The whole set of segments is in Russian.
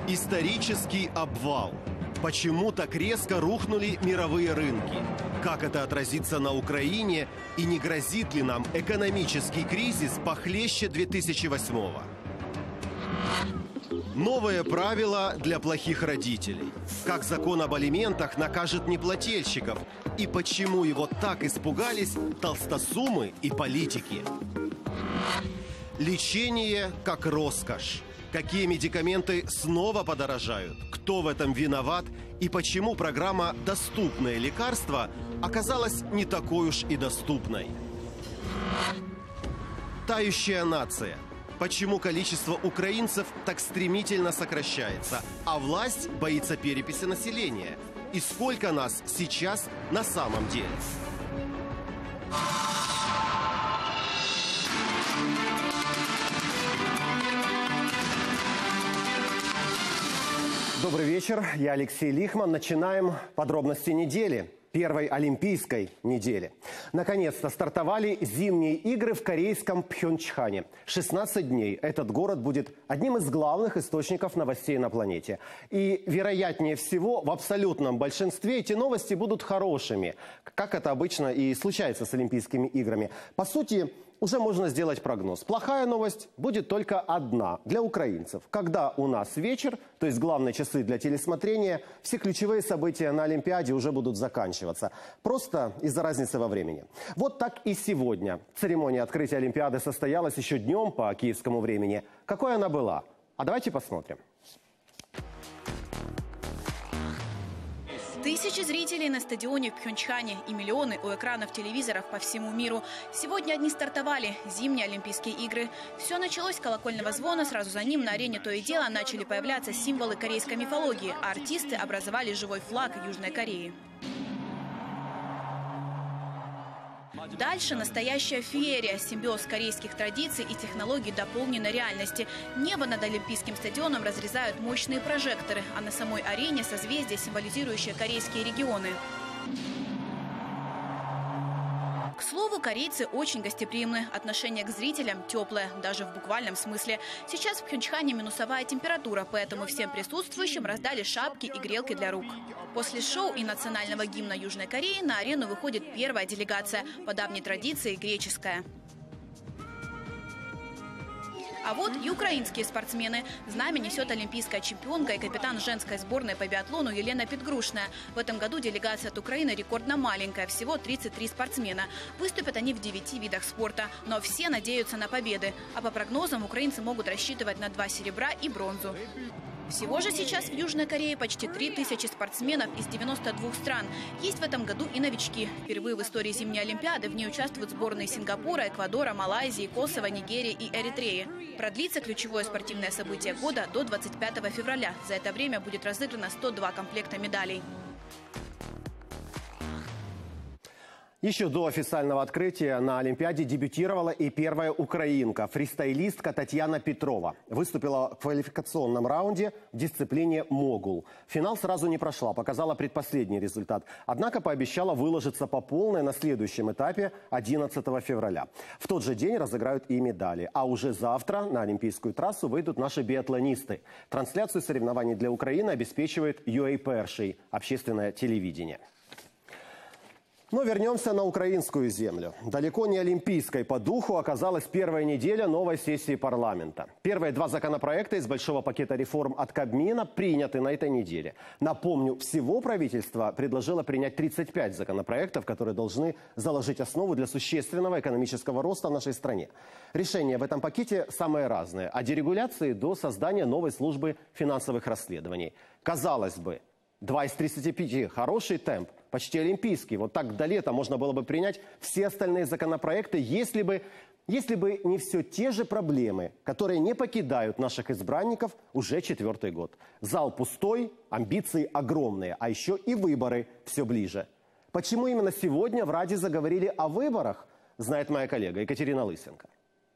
Исторический обвал. Почему так резко рухнули мировые рынки? Как это отразится на Украине? И не грозит ли нам экономический кризис похлеще 2008-го? Новые правила для плохих родителей. Как закон об алиментах накажет неплательщиков? И почему его так испугались толстосумы и политики? Лечение как роскошь. Какие медикаменты снова подорожают? Кто в этом виноват? И почему программа «Доступное лекарство» оказалась не такой уж и доступной? Тающая нация. Почему количество украинцев так стремительно сокращается, а власть боится переписи населения? И сколько нас сейчас на самом деле? Добрый вечер, я Алексей Лихман. Начинаем подробности недели. Первой олимпийской недели. Наконец-то стартовали зимние игры в корейском Пхёнчхане. 16 дней этот город будет одним из главных источников новостей на планете. И, вероятнее всего, в абсолютном большинстве эти новости будут хорошими, как это обычно и случается с Олимпийскими играми. По сути, уже можно сделать прогноз. Плохая новость будет только одна для украинцев. Когда у нас вечер, то есть главные часы для телесмотрения, все ключевые события на Олимпиаде уже будут заканчиваться. Просто из-за разницы во времени. Вот так и сегодня. Церемония открытия Олимпиады состоялась еще днем по киевскому времени. Какой она была? А давайте посмотрим. Тысячи зрителей на стадионе в Пхёнчхане и миллионы у экранов телевизоров по всему миру. Сегодня они стартовали – зимние Олимпийские игры. Все началось с колокольного звона, сразу за ним на арене то и дело начали появляться символы корейской мифологии, а артисты образовали живой флаг Южной Кореи. Дальше настоящая феерия, симбиоз корейских традиций и технологий дополненной реальности. Небо над Олимпийским стадионом разрезают мощные прожекторы, а на самой арене созвездия, символизирующие корейские регионы. К слову, корейцы очень гостеприимны. Отношение к зрителям теплое, даже в буквальном смысле. Сейчас в Пхёнчхане минусовая температура, поэтому всем присутствующим раздали шапки и грелки для рук. После шоу и национального гимна Южной Кореи на арену выходит первая делегация, по давней традиции греческая. А вот и украинские спортсмены. Знамя несет олимпийская чемпионка и капитан женской сборной по биатлону Елена Підгрушная. В этом году делегация от Украины рекордно маленькая, всего 33 спортсмена. Выступят они в 9 видах спорта, но все надеются на победы. А по прогнозам украинцы могут рассчитывать на 2 серебра и бронзу. Всего же сейчас в Южной Корее почти 3000 спортсменов из 92 стран. Есть в этом году и новички. Впервые в истории зимней Олимпиады в ней участвуют сборные Сингапура, Эквадора, Малайзии, Косово, Нигерии и Эритреи. Продлится ключевое спортивное событие года до 25 февраля. За это время будет разыграно 102 комплекта медалей. Еще до официального открытия на Олимпиаде дебютировала и первая украинка, фристайлистка Татьяна Петрова. Выступила в квалификационном раунде в дисциплине «Могул». Финал сразу не прошла, показала предпоследний результат. Однако пообещала выложиться по полной на следующем этапе 11 февраля. В тот же день разыграют и медали. А уже завтра на олимпийскую трассу выйдут наши биатлонисты. Трансляцию соревнований для Украины обеспечивает UA Перший, общественное телевидение. Но вернемся на украинскую землю. Далеко не олимпийской по духу оказалась первая неделя новой сессии парламента. Первые 2 законопроекта из большого пакета реформ от Кабмина приняты на этой неделе. Напомню, всего правительство предложило принять 35 законопроектов, которые должны заложить основу для существенного экономического роста в нашей стране. Решения в этом пакете самые разные. От дерегуляции до создания новой службы финансовых расследований. Казалось бы, 2 из 35 – хороший темп, почти олимпийский. Вот так до лета можно было бы принять все остальные законопроекты, если бы не все те же проблемы, которые не покидают наших избранников уже 4-й год. Зал пустой, амбиции огромные, а еще и выборы все ближе. Почему именно сегодня в Раде заговорили о выборах, знает моя коллега Екатерина Лысенко.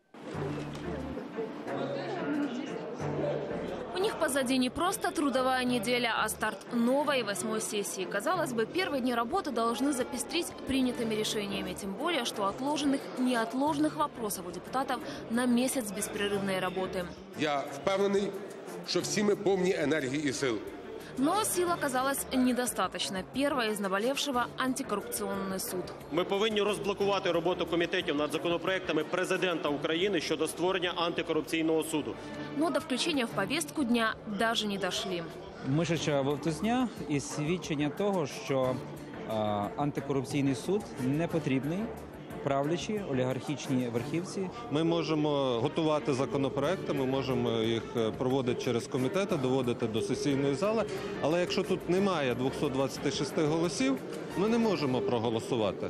Позади не просто трудовая неделя, а старт новой 8-й сессии. Казалось бы, первые дни работы должны запестрить принятыми решениями. Тем более, что отложенных, неотложных вопросов у депутатов на месяц беспрерывной работы. Я впевнений, що всі ми повні енергії і сил. Но сил оказалось недостаточно. Первое из наболевшего – антикоррупционный суд. Ми повинні розблокувати роботу комітетів над законопроектами президента України щодо створення антикорупційного суду. Но до включения в повестку дня даже не дошли. Мишача вовтузня і свідчення того, що антикорупційний суд не потрібний правлячі олігархічні верхівці. Ми можемо готувати законопроекти, ми можемо їх проводити через комітети, доводити до сесійної зали, але якщо тут немає 226 голосів, ми не можемо проголосувати.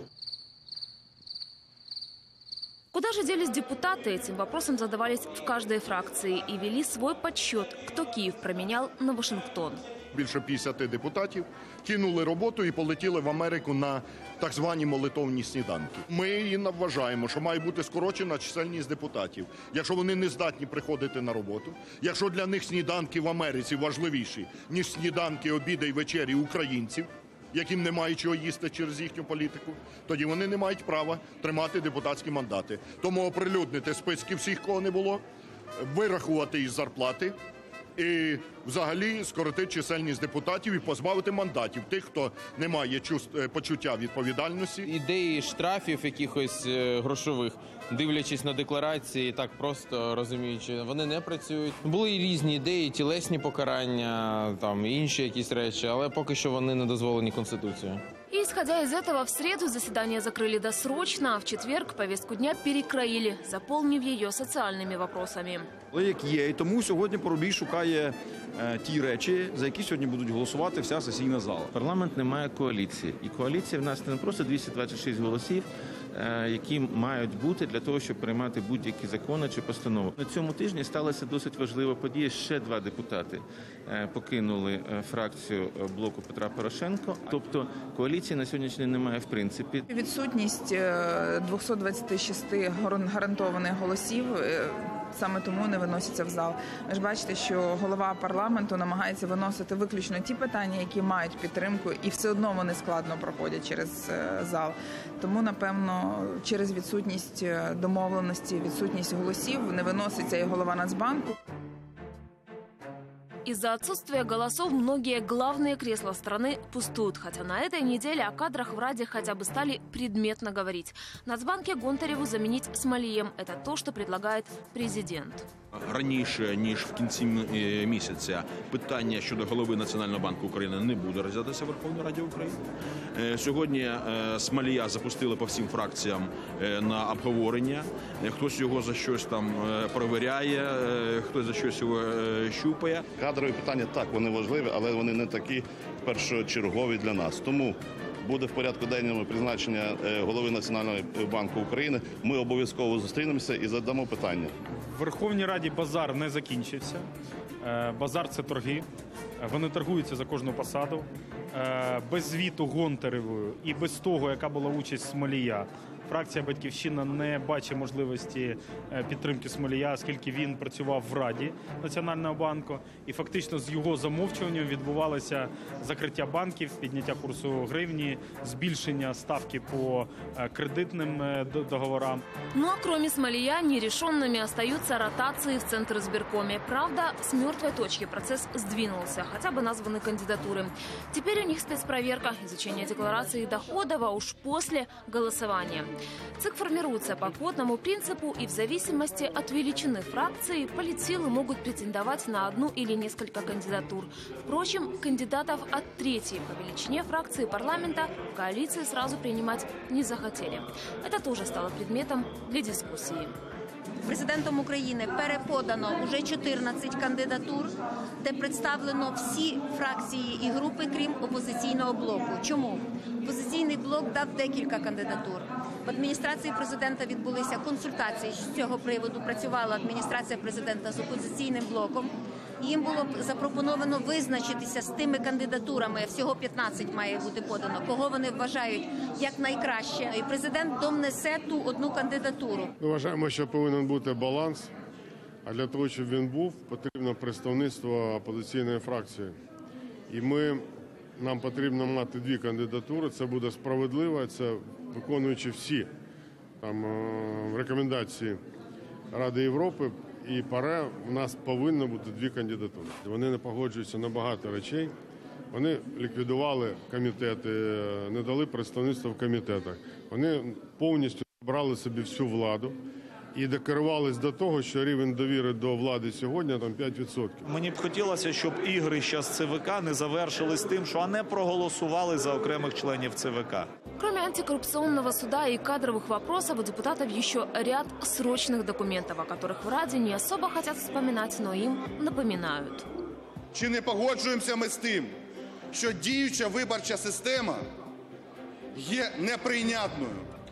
Куда же делись депутаты? Этим вопросом задавались в каждой фракции и вели свой подсчет, кто Киев променял на Вашингтон. Більше 50 депутатів кинули роботу і полетіли в Америку на так звані молитовні сніданки. Ми вважаємо, що має бути скорочена чисельність депутатів, якщо вони не здатні приходити на роботу, якщо для них сніданки в Америці важливіші, ніж сніданки, обіди і вечері українців, яким немає чого їсти через їхню політику, тоді вони не мають права тримати депутатські мандати. Тому оприлюднити списки всіх, кого не було, вирахувати із зарплати і взагалі скоротити чисельність депутатів і позбавити мандатів тих, хто не має почуття відповідальності. Ідеї штрафів якихось грошових, дивлячись на декларації, так просто розуміючи, вони не працюють. Були і різні ідеї, тілесні покарання, там інші якісь речі, але поки що вони не дозволені Конституцією. И, исходя из этого, в среду заседание закрыли досрочно, а в четверг повестку дня перекроили, заполнив ее социальными вопросами. Але як є, і тому сьогодні Парубій шукає ті речі, за які сьогодні будуть голосувати вся сесійна зала. Парламент не має коаліції. І коаліція в нас не просто 226 голосів, які мають бути для того, щоб приймати будь-які закони чи постанови. На цьому тижні сталася досить важлива подія. Ще 2 депутати покинули фракцію блоку Петра Порошенка. Тобто коаліції на сьогоднішній день немає в принципі. Відсутність 226 гарантованих голосів саме тому не виносяться в зал. Ви ж бачите, що голова парламенту намагається виносити виключно ті питання, які мають підтримку, і все одно вони складно проходять через зал. Тому, напевно, через відсутність домовленості, відсутність голосів не виноситься і голова Нацбанку. Из-за отсутствия голосов многие главные кресла страны пустуют. Хотя на этой неделе о кадрах в Раде хотя бы стали предметно говорить. Нацбанке Гонтареву заменить Смолієм – это то, что предлагает президент. Раніше, ніж в кінці місяця, питання щодо голови Національного банку України не буде розглядатися в Верховній Раді України. Сьогодні Смолія запустили по всім фракціям на обговорення. Хтось його за щось там перевіряє, хтось за щось його щупає. Кадрові питання, так, вони важливі, але вони не такі першочергові для нас. Тому буде в порядку денному призначення голови Національного банку України. Ми обов'язково зустрінемося і задамо питання. В Верховній Раді базар не закінчився. Базар – це торги. Вони торгуються за кожну посаду. Без звіту Гонтаревою і без того, яка була участь Смолія, фракція «Батьківщина» не бачить можливості підтримки Смолія, оскільки він працював в Раді Національного банку. І фактично з його замовчуванням відбувалося закриття банків, підняття курсу гривні, збільшення ставки по кредитним договорам. Ну а кроме Смолия, нерешенными остаются ротации в Центризбиркоме. Правда, с мертвой точки процесс сдвинулся, хотя бы названы кандидатуры. Теперь у них спецпроверка, изучение декларации доходов, а уж после голосования. ЦИК формируется по квотному принципу, и в зависимости от величины фракции политсилы могут претендовать на одну или несколько кандидатур. Впрочем, кандидатов от третьей по величине фракции парламента в коалиции сразу принимать не захотели. Это тоже стало предметом для дискуссии. Президентом України переподано вже 14 кандидатур, де представлено всі фракції і групи, крім опозиційного блоку. Чому? Опозиційний блок дав декілька кандидатур. В адміністрації президента відбулися консультації з цього приводу. Працювала адміністрація президента з опозиційним блоком. Їм було запропоновано визначитися з тими кандидатурами, всього 15 має бути подано, кого вони вважають як найкраще. І президент донесе ту одну кандидатуру. Ми вважаємо, що повинен бути баланс, а для того, щоб він був, потрібно представництво опозиційної фракції. І нам потрібно мати 2 кандидатури, це буде справедливо, це виконуючи всі рекомендації Ради Європи. і ПАРЄ у нас повинно бути 2 кандидатури. Вони не погоджуються на багато речей. Вони ліквідували комітети, не дали представництва в комітетах. Вони повністю брали собі всю владу і докерувались до того, що рівень довіри до влади сьогодні там 5%. Мені б хотілося, щоб ігри зараз ЦВК не завершились тим, що не проголосували за окремих членів ЦВК. Кроме антикоррупционного суда и кадровых вопросов, у депутатов еще ряд срочных документов, о которых в Раде не особо хотят вспоминать, но им напоминают. Чи не погоджуємося ми з тим, що діюча виборча система є неприйнятною?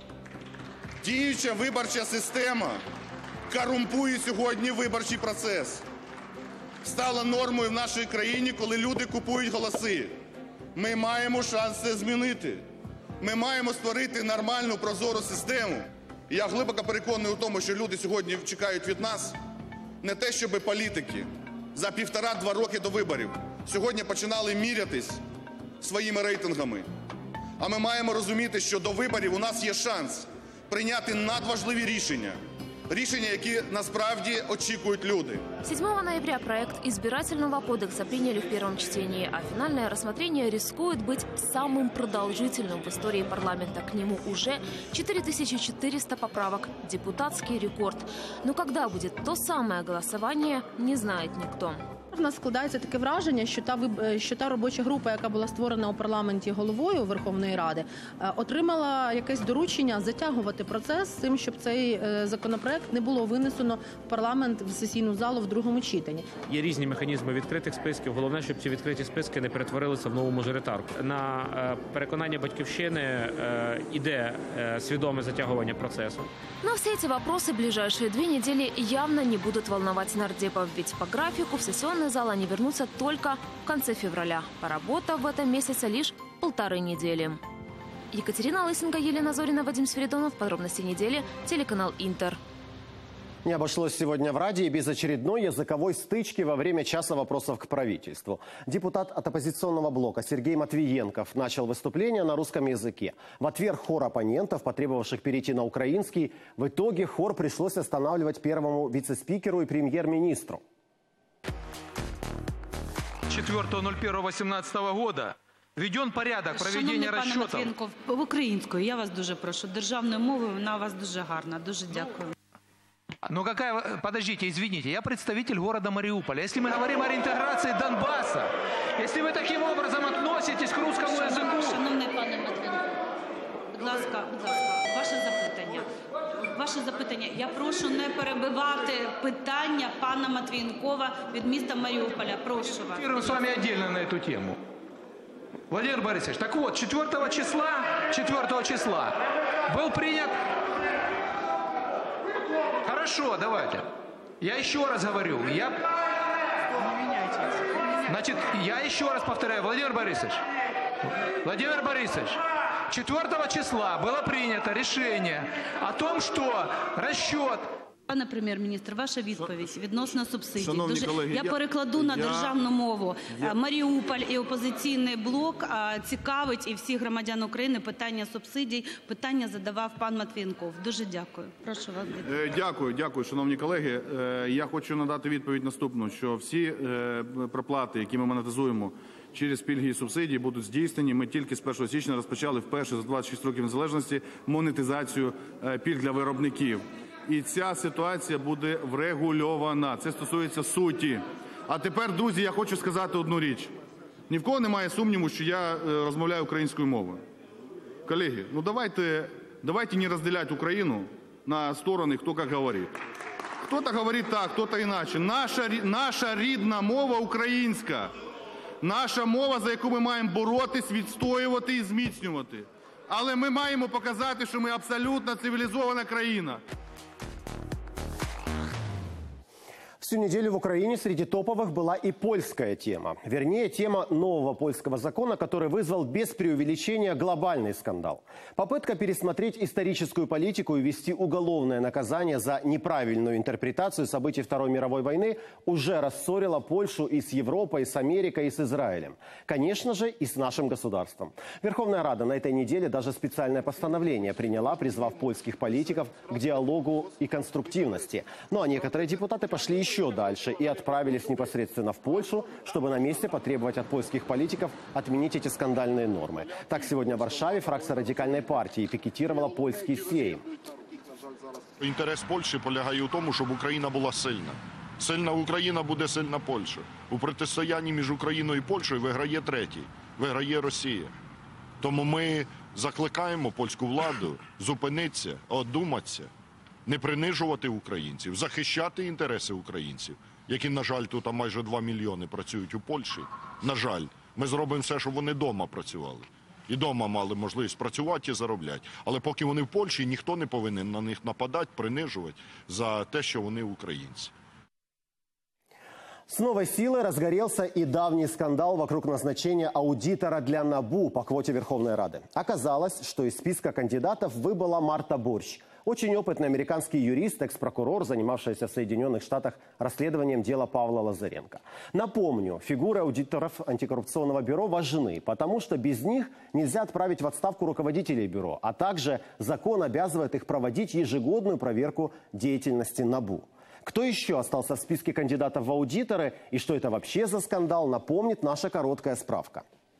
Діюча виборча система корумпує сьогодні виборчий процес. Стала нормою в нашій країні, коли люди купують голоси. Ми маємо шанс це змінити. Ми маємо створити нормальну, прозору систему. І я глибоко переконаний у тому, що люди сьогодні чекають від нас не те, щоб політики за 1,5-2 роки до виборів сьогодні починали мірятись своїми рейтингами. А ми маємо розуміти, що до виборів у нас є шанс прийняти надважливі рішення. Рішення, які насправді очікують люди. 7 ноября проект избирательного кодекса приняли в первом чтении, а финальное рассмотрение рискует быть самым продолжительным в истории парламента. К нему уже 4400 поправок. Депутатский рекорд. Но когда будет то самое голосование, не знает никто. У нас складається таке враження, що та робоча група, яка була створена у парламенті головою Верховної Ради, отримала якесь доручення затягувати процес з тим, щоб цей законопроект не було винесено в парламент, в сесійну залу в другому читанні. Є різні механізми відкритих списків. Головне, щоб ці відкриті списки не перетворилися в нову мажоритарку. На переконання «Батьківщини» іде свідоме затягування процесу. Но все эти вопросы в ближайшие 2 недели явно не будут волновать нардепов, ведь по графику в сессионный зал они вернутся только в конце февраля, поработав в этом месяце лишь 1,5 недели. Екатерина Лысенко, Елена Зорина, Вадим Свиридонов. Подробности недели. Телеканал «Интер». Не обошлось сегодня в Раде и без очередной языковой стычки во время часа вопросов к правительству. Депутат от оппозиционного блока Сергей Матвиенков начал выступление на русском языке. В ответ хор оппонентов, потребовавших перейти на украинский, в итоге хор пришлось останавливать первому вице-спикеру и премьер-министру. 4.01.18 года введен порядок проведення розчетів. Шановний пане Матвієнков, українською, я вас дуже прошу. Державною мовою вона у вас дуже гарна. Дуже дякую. Ну какая, подождите, извините, я представитель города Мариуполя. Если мы говорим о реинтеграции Донбасса, если вы таким образом относитесь к русскому языку... Шановний пане Матвієнков, будь ласка, ваше запитання. Ваше запитання. Я прошу не перебивати питання пана Матвієнкова від міста Маріуполя. Прошу вас. Мы с вами отдельно на эту тему. Владимир Борисович, так вот, 4 числа был принят... Хорошо, давайте. Я еще раз говорю. Значит, я еще раз повторяю, Владимир Борисович, 4 числа было принято решение о том, что расчет... Пане прем'єр-міністр, ваша відповідь відносно субсидій. Шановні колеги, я перекладу на державну мову. Маріуполь і опозиційний блок цікавить і всіх громадян України питання субсидій. Питання задавав пан Матвієнков. Дуже дякую. Прошу вас. Дякую, шановні колеги. Я хочу надати відповідь наступну, що всі проплати, які ми монетизуємо через пільги і субсидії, будуть здійснені. Ми тільки з 1 січня розпочали вперше за 26 років незалежності монетизацію пільг для виробників. І ця ситуація буде врегульована. Це стосується суті. А тепер, друзі, я хочу сказати одну річ. Ні в кого немає сумніву, що я розмовляю українською мовою. Колеги, ну давайте не розділяти Україну на сторони, хто як говорить. Хто-то говорить так, хто-то іначе. Наша рідна мова українська. Наша мова, за яку ми маємо боротись, відстоювати і зміцнювати. Але ми маємо показати, що ми абсолютно цивілізована країна. Всю неделю в Украине среди топовых была и польская тема. Вернее, тема нового польского закона, который вызвал без преувеличения глобальный скандал. Попытка пересмотреть историческую политику и ввести уголовное наказание за неправильную интерпретацию событий Второй мировой войны уже рассорила Польшу и с Европой, и с Америкой, и с Израилем. Конечно же, и с нашим государством. Верховная Рада на этой неделе даже специальное постановление приняла, призвав польских политиков к диалогу и конструктивности. Ну а некоторые депутаты пошли еще дальше и отправились непосредственно в Польшу, чтобы на месте потребовать от польских политиков отменить эти скандальные нормы. Так, сегодня в Варшаве фракция радикальной партии пикетировала польский Сейм. Інтерес Польщі полягає у тому, щоб Україна була сильна. Сильна Україна буде сильна Польща. У протистоянні між Україною і Польщею виграє третій, виграє Росія. Тому ми закликаємо польську владу зупинитися, одуматися, не принижувати українців, захищати інтереси українців, які, на жаль, тут майже 2 мільйони працюють у Польщі. На жаль, ми зробимо все, щоб вони вдома працювали. І вдома мали можливість працювати і заробляти. Але поки вони в Польщі, ніхто не повинен на них нападати, принижувати за те, що вони українці. С новой силой разгорелся и давний скандал вокруг назначения аудитора для НАБУ по квоте Верховной Рады. Оказалось, что из списка кандидатов выбыла Марта Борщ. Очень опытный американский юрист, экс-прокурор, занимавшийся в Соединенных Штатах расследованием дела Павла Лазаренко. Напомню, фигуры аудиторов антикоррупционного бюро важны, потому что без них нельзя отправить в отставку руководителей бюро, а также закон обязывает их проводить ежегодную проверку деятельности НАБУ. Кто еще остался в списке кандидатов в аудиторы и что это вообще за скандал, напомнит наша короткая справка.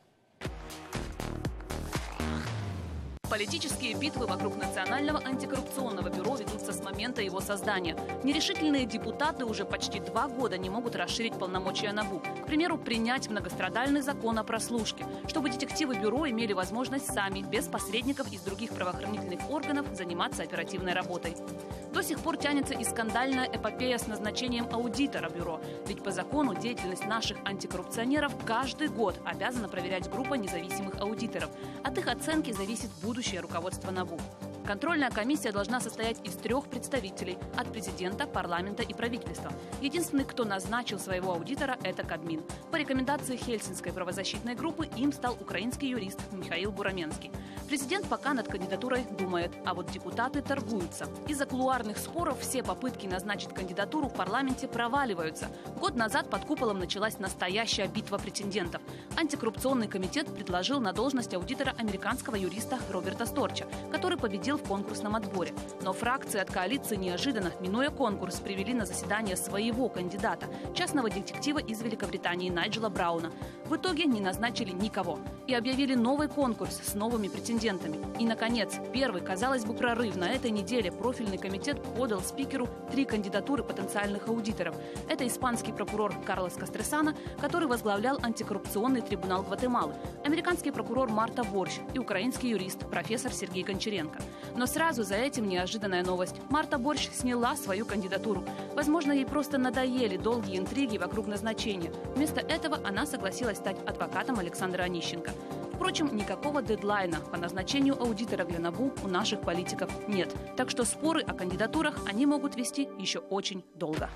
Политические битвы вокруг Национального антикоррупционного бюро ведутся с момента его создания. Нерешительные депутаты уже почти 2 года не могут расширить полномочия НАБУ. К примеру, принять многострадальный закон о прослушке, чтобы детективы бюро имели возможность сами, без посредников из других правоохранительных органов, заниматься оперативной работой. До сих пор тянется и скандальная эпопея с назначением аудитора бюро. Ведь по закону деятельность наших антикоррупционеров каждый год обязана проверять группа независимых аудиторов. От их оценки зависит будущее руководство НАБУ. Контрольная комиссия должна состоять из 3 представителей – от президента, парламента и правительства. Единственный, кто назначил своего аудитора – это Кабмин. По рекомендации Хельсинской правозащитной группы им стал украинский юрист Михаил Бураменский. Президент пока над кандидатурой думает, а вот депутаты торгуются. Из-за кулуарных споров все попытки назначить кандидатуру в парламенте проваливаются. Год назад под куполом началась настоящая битва претендентов. Антикоррупционный комитет предложил на должность аудитора американского юриста Роберта Сторча, который победил в конкурсном отборе. Но фракции от коалиции неожиданно, минуя конкурс, привели на заседание своего кандидата, частного детектива из Великобритании Найджела Брауна. В итоге не назначили никого и объявили новый конкурс с новыми претендентами. И, наконец, первый, казалось бы, прорыв. На этой неделе профильный комитет подал спикеру 3 кандидатуры потенциальных аудиторов. Это испанский прокурор Карлос Кастресана, который возглавлял антикоррупционный трибунал Гватемалы, американский прокурор Марта Борщ и украинский юрист профессор Сергей Гончаренко. Но сразу за этим неожиданная новость. Марта Борщ сняла свою кандидатуру. Возможно, ей просто надоели долгие интриги вокруг назначения. Вместо этого она согласилась стать адвокатом Александра Онищенко. Впрочем, никакого дедлайна по назначению аудитора для НАБУ у наших политиков нет. Так что споры о кандидатурах они могут вести еще очень долго.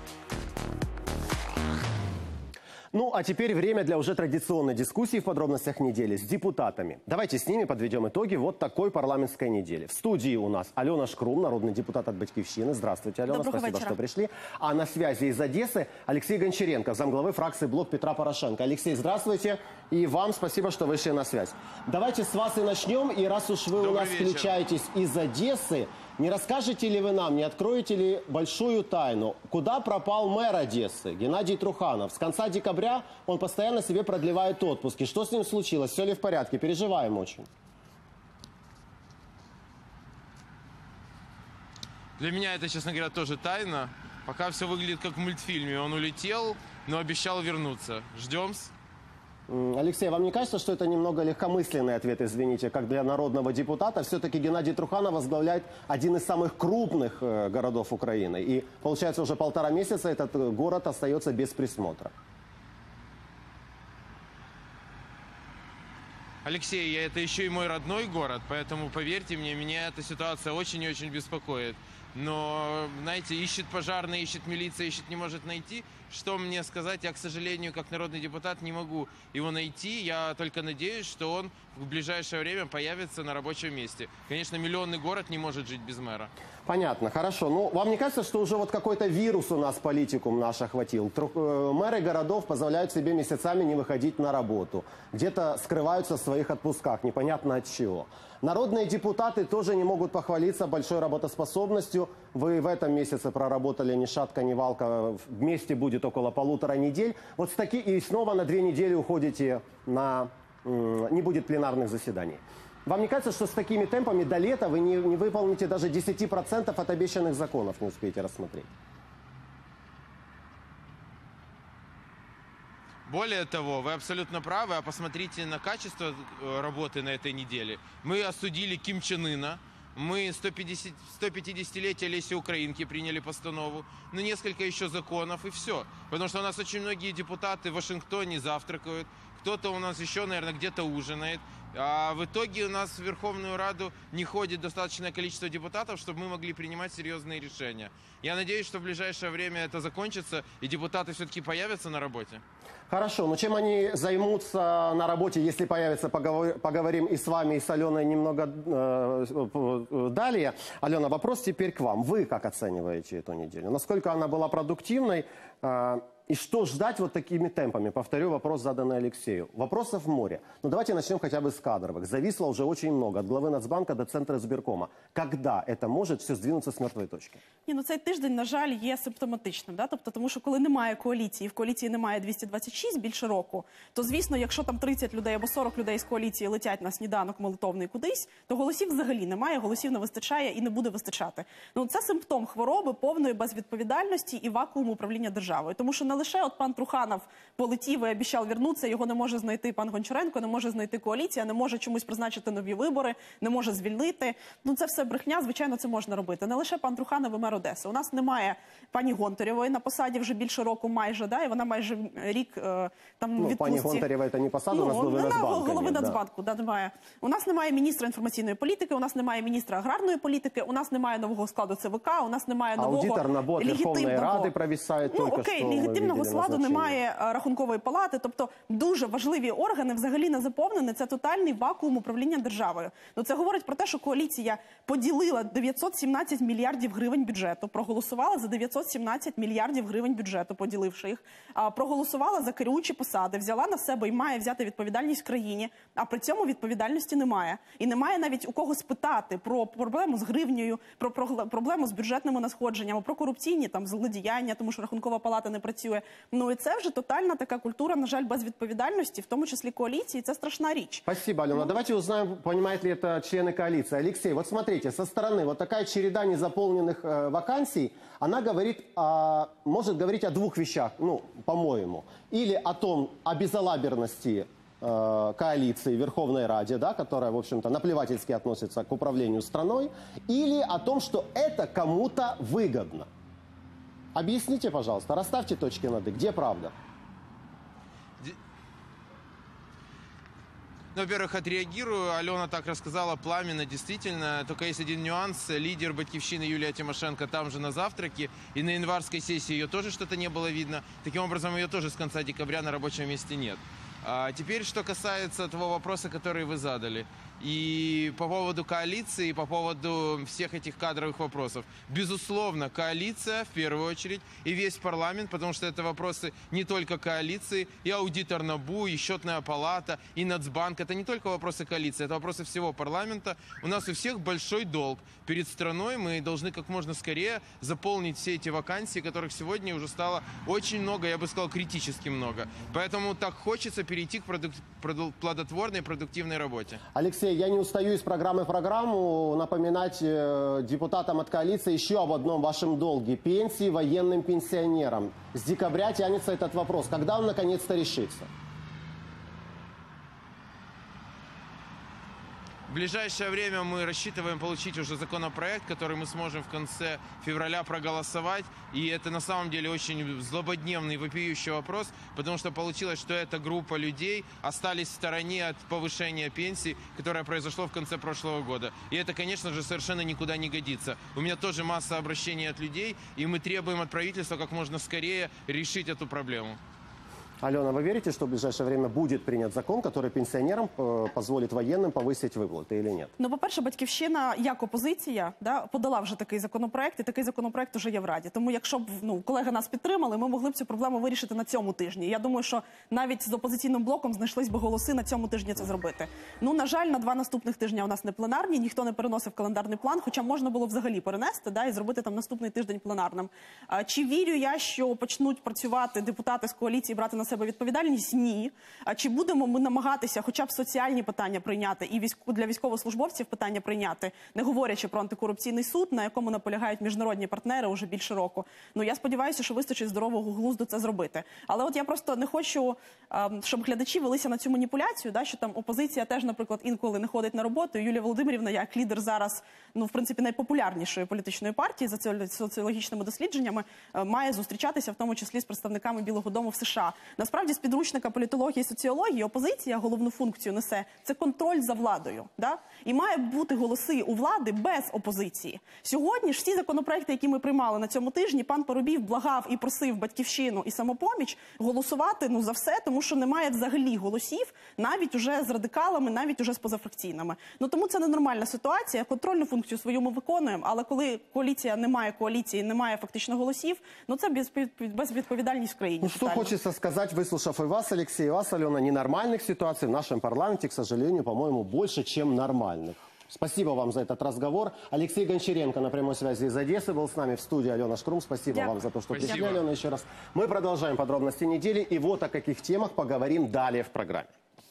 Ну, а теперь время для уже традиционной дискуссии в подробностях недели с депутатами. Давайте с ними подведем итоги вот такой парламентской недели. В студии у нас Алена Шкрум, народный депутат от «Батькивщины». Здравствуйте, Алена. Доброго Спасибо, вечера. что пришли. А на связи из Одессы Алексей Гончаренко, замглавы фракции «Блок Петра Порошенко». Алексей, здравствуйте. И вам спасибо, что вышли на связь. Давайте с вас и начнем. И раз уж вы у нас включаетесь из Одессы, не расскажете ли вы нам, не откроете ли большую тайну, куда пропал мэр Одессы Геннадий Труханов? С конца декабря он постоянно себе продлевает отпуски. Что с ним случилось? Все ли в порядке? Переживаем очень. Для меня это, честно говоря, тоже тайна. Пока все выглядит как в мультфильме. Он улетел, но обещал вернуться. Ждем-с. Алексей, вам не кажется, что это немного легкомысленный ответ, извините, как для народного депутата? Все-таки Геннадий Труханов возглавляет один из самых крупных городов Украины. И, получается, уже 1,5 месяца этот город остается без присмотра. Алексей, это еще и мой родной город, поэтому, поверьте мне, меня эта ситуация очень и очень беспокоит. Но, знаете, ищет пожарный, ищет милиция, ищет, не может найти. Что мне сказать? Я, к сожалению, как народный депутат не могу его найти. Я только надеюсь, что он в ближайшее время появится на рабочем месте. Конечно, миллионный город не может жить без мэра. Понятно, хорошо. Ну, вам не кажется, что уже вот какой-то вирус у нас политикум наш охватил? Мэры городов позволяют себе месяцами не выходить на работу. Где-то скрываются в своих отпусках, непонятно от чего. Народные депутаты тоже не могут похвалиться большой работоспособностью. Вы в этом месяце проработали ни шатка, ни валка. Вместе будет около 1,5 недели. Вот и снова на 2 недели уходите на... Не будет пленарных заседаний. Вам не кажется, что с такими темпами до лета вы не выполните даже 10% от обещанных законов, не успеете рассмотреть? Более того, вы абсолютно правы, а посмотрите на качество работы на этой неделе. Мы осудили Ким Чен Ына, мы 150-летие Леси Украинки приняли постанову, ну несколько еще законов и все. Потому что у нас очень многие депутаты в Вашингтоне завтракают, кто-то у нас еще, наверное, где-то ужинает. А в итоге у нас в Верховную Раду не ходит достаточное количество депутатов, чтобы мы могли принимать серьезные решения. Я надеюсь, что в ближайшее время это закончится, и депутаты все-таки появятся на работе. Хорошо, но чем они займутся на работе, если появятся, поговорим и с вами, и с Аленой немного далее. Алена, вопрос теперь к вам. Вы как оцениваете эту неделю? Насколько она была продуктивной? И что ждать вот такими темпами? Повторю вопрос, заданный Алексею. Вопросов море. Но давайте начнем хотя бы с кадровых. Зависло уже очень много. От главы Нацбанка до центра избиркома. Когда это может все здвинуться с мертвої точки? Цей тиждень, на жаль, є симптоматичним. Тобто, тому що коли немає коаліції, в коаліції немає 226 більше року, то, звісно, якщо там 30 людей або 40 людей з коаліції летять на сніданок молитовний кудись, то голосів взагалі немає, голосів не вистачає і не буде вистачати. Це симптом хвороби, повної безвідповідальності і вакууму управління державою. Тому що не лише от пан Труханов полетів і обіцяв вернутися, його не може знайти пан Гончаренко, не може знайти коаліція, не може чомусь призначити нові вибори, не може звільнити. Це все брехня, звичайно, це можна робити. Не лише пан Труханов і мер Одеси. У нас немає пані Гонтарєвої на посаді вже більше року майже, і вона майже рік там відпустці. Пані Гонтарєва – це не посада, у нас голови Нацбанку. Голови Нацбанку, немає. У нас немає міністра інформаційної політики, у нас немає міністра аграрної політики, у нас немає нового складу ЦВК, у нас немає нового аудитор на бот Верховної Ради провисає тільки що. Легітимного складу немає Рахункової палати, тобто дуже важливі органи взагалі не заповнені, це тотальний вакуум управління державою. Це говорить про те, що коаліція поділила 917 мільярдів гривень бюджету, проголосувала за 917 мільярдів гривень бюджету, поділивши їх, проголосувала за керуючі посади, взяла на себе і має взяти відповідальність в країні, а при цьому відповідальності немає. І немає навіть у кого спитати про проблему з гривнею, про проблему з бюджетними надходженнями, про корупційні злодіяння, тому що Рахункова палата не працює. І це вже тотальна така культура, на жаль, безвідповідальності, в тому числі коаліції. Це страшна річ. Спасибо, Алена. Давайте узнаем, понимают ли это члены коалиции. Алексей, вот смотрите, со стороны вот такая череда незаполненных вакансий, она может говорить о двух вещах, по-моему. Или о безалаберности коалиции Верховной Раде, которая, в общем-то, наплевательски относится к управлению страной, или о том, что это кому-то выгодно. Объясните, пожалуйста, расставьте точки над «и». Где правда? Во-первых, отреагирую. Алена так рассказала пламенно, действительно. Только есть один нюанс. Лидер «Батькивщины» Юлия Тимошенко там же на завтраке. И на январской сессии ее тоже что-то не было видно. Таким образом, ее тоже с конца декабря на рабочем месте нет. А теперь, что касается того вопроса, который вы задали. И по поводу коалиции, и по поводу всех этих кадровых вопросов. Безусловно, коалиция в первую очередь, и весь парламент, потому что это вопросы не только коалиции, и аудитор НАБУ, и счетная палата, и Нацбанк. Это не только вопросы коалиции, это вопросы всего парламента. У нас у всех большой долг перед страной. Мы должны как можно скорее заполнить все эти вакансии, которых сегодня уже стало очень много, я бы сказал, критически много. Поэтому так хочется перейти к плодотворной, продуктивной работе. Алексей, я не устаю из программы в программу напоминать депутатам от коалиции еще об одном вашем долге. Пенсии военным пенсионерам. С декабря тянется этот вопрос. Когда он наконец-то решится? В ближайшее время мы рассчитываем получить уже законопроект, который мы сможем в конце февраля проголосовать. И это на самом деле очень злободневный, вопиющий вопрос, потому что получилось, что эта группа людей остались в стороне от повышения пенсий, которое произошло в конце прошлого года. И это, конечно же, совершенно никуда не годится. У меня тоже масса обращений от людей, и мы требуем от правительства как можно скорее решить эту проблему. Алена, вы верите, что в ближайшее время будет принят закон, который пенсионерам позволит военным повысить выплаты или нет? Ну, по-перше, Батьківщина, як опозиція, подала вже такий законопроект, і такий законопроект вже є в Раді. Тому якщо б колеги нас підтримали, ми могли б цю проблему вирішити на цьому тижні. Я думаю, що навіть з опозиційним блоком знайшлись би голоси на цьому тижні це зробити. Ну, на жаль, на 2 наступних тижня у нас не пленарні, ніхто не переносив календарний план, хоча можна було взагалі перенести і зробити там наступний тиждень пленарним. Чи вірю я, що почнуть працювати депутати з коаліції, брати на себе відповідальність? Ні. А чи будемо ми намагатися хоча б соціальні питання прийняти і для військовослужбовців питання прийняти, не говорячи про антикорупційний суд, на якому наполягають міжнародні партнери уже більше року? Ну, я сподіваюся, що вистачить здорового глузду це зробити. Але от я просто не хочу, щоб глядачі велися на цю маніпуляцію, що там опозиція теж, наприклад, інколи не ходить на роботу. І Юлія Володимирівна, як лідер зараз, в принципі, найпопулярнішої політичної партії за соціологічними дослідженнями, має зустрічатися в тому числі з представниками Білого дому в США. Насправді, з підручника політології і соціології опозиція головну функцію несе – це контроль за владою. І має бути голоси у влади без опозиції. Сьогодні ж всі законопроекти, які ми приймали на цьому тижні, пан Парубій благав і просив Батьківщину і Самопоміч голосувати за все, тому що немає взагалі голосів, навіть уже з радикалами, навіть уже з позафракційними. Тому це ненормальна ситуація, контрольну функцію свою ми виконуємо, але коли коаліція немає коаліції, немає фактично голосів, це безвідповідальність в країні. Что хочется сказать, выслушав и вас, Алексей, и вас, Алена, ненормальных ситуаций в нашем парламенте, к сожалению, по-моему, больше, чем нормальных. Спасибо вам за этот разговор. Алексей Гончаренко на прямой связи из Одессы был с нами в студии. Алена Шкрум, спасибо вам за то, что пришли, Алена, еще раз. Мы продолжаем подробности недели, и вот о каких темах поговорим далее в программе.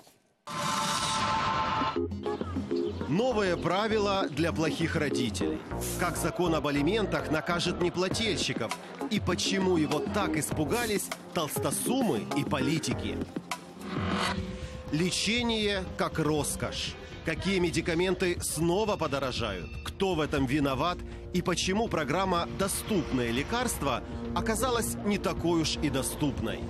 Новые правила для плохих родителей. Как закон об алиментах накажет неплательщиков. И почему его так испугались толстосумы и политики. Лечение как роскошь. Какие медикаменты снова подорожают? Кто в этом виноват? И почему программа «Доступное лекарство» оказалась не такой уж и доступной?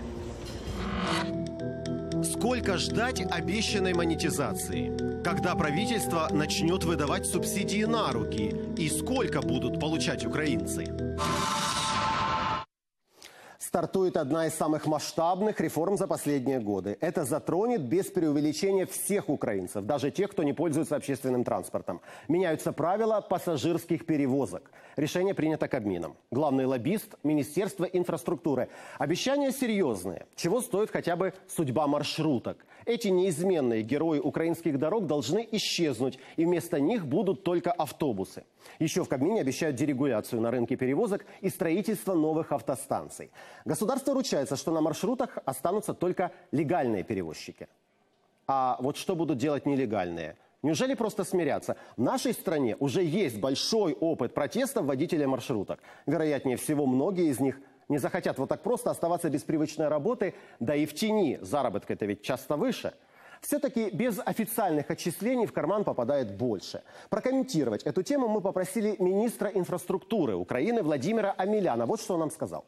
Сколько ждать обещанной монетизации? Когда правительство начнет выдавать субсидии на руки? И сколько будут получать украинцы? Стартует одна из самых масштабных реформ за последние годы. Это затронет без преувеличения всех украинцев, даже тех, кто не пользуется общественным транспортом. Меняются правила пассажирских перевозок. Решение принято Кабмином. Главный лоббист – Министерство инфраструктуры. Обещания серьезные. Чего стоит хотя бы судьба маршруток? Эти неизменные герои украинских дорог должны исчезнуть, и вместо них будут только автобусы. Еще в Кабмине обещают дерегуляцию на рынке перевозок и строительство новых автостанций. Государство ручается, что на маршрутах останутся только легальные перевозчики. А вот что будут делать нелегальные? Неужели просто смиряться? В нашей стране уже есть большой опыт протестов водителей маршруток. Вероятнее всего, многие из них не захотят вот так просто оставаться без привычной работы, да и в тени. Заработка-то ведь часто выше. Все-таки без официальных отчислений в карман попадает больше. Прокомментировать эту тему мы попросили министра инфраструктуры Украины Владимира Омеляна. Вот что он нам сказал.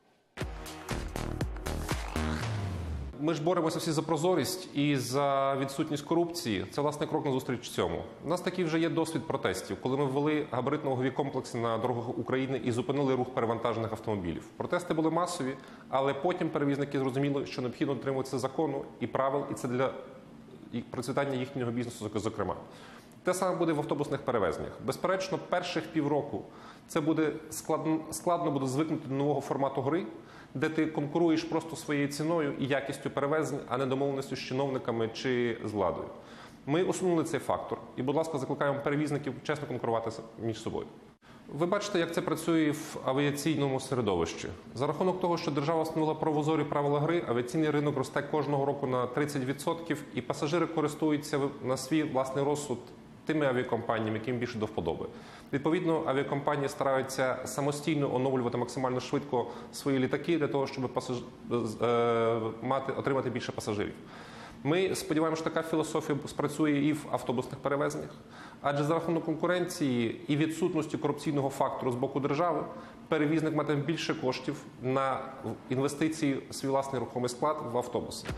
Ми ж боремося всі за прозорість і за відсутність корупції. Це, власне, крок назустріч цьому. У нас такий вже є досвід протестів, коли ми ввели габаритно-вагові комплекси на дорогах України і зупинили рух перевантажених автомобілів. Протести були масові, але потім перевізники зрозуміли, що необхідно дотримуватися закону і правил, і це для процвітання їхнього бізнесу, зокрема. Те саме буде в автобусних перевезеннях. Безперечно, перших півроку це буде складно буде звикнути до нового формату гри, де ти конкуруєш просто своєю ціною і якістю перевезень, а не домовленістю з чиновниками чи з владою. Ми усунули цей фактор і, будь ласка, закликаємо перевізників чесно конкурувати між собою. Ви бачите, як це працює в авіаційному середовищі. За рахунок того, що держава встановила прозорі правила гри, авіаційний ринок росте кожного року на 30%, і пасажири користуються на свій власний розсуд тими авіакомпаніями, яким більше до вподоби. Відповідно, авіакомпанії стараються самостійно оновлювати максимально швидко свої літаки для того, щоб отримати більше пасажирів. Ми сподіваємося, що така філософія спрацює і в автобусних перевезеннях. Адже за рахунок конкуренції і відсутності корупційного фактору з боку держави, перевізник матиме більше коштів на інвестиції в свій власний рухомий склад в автобуси.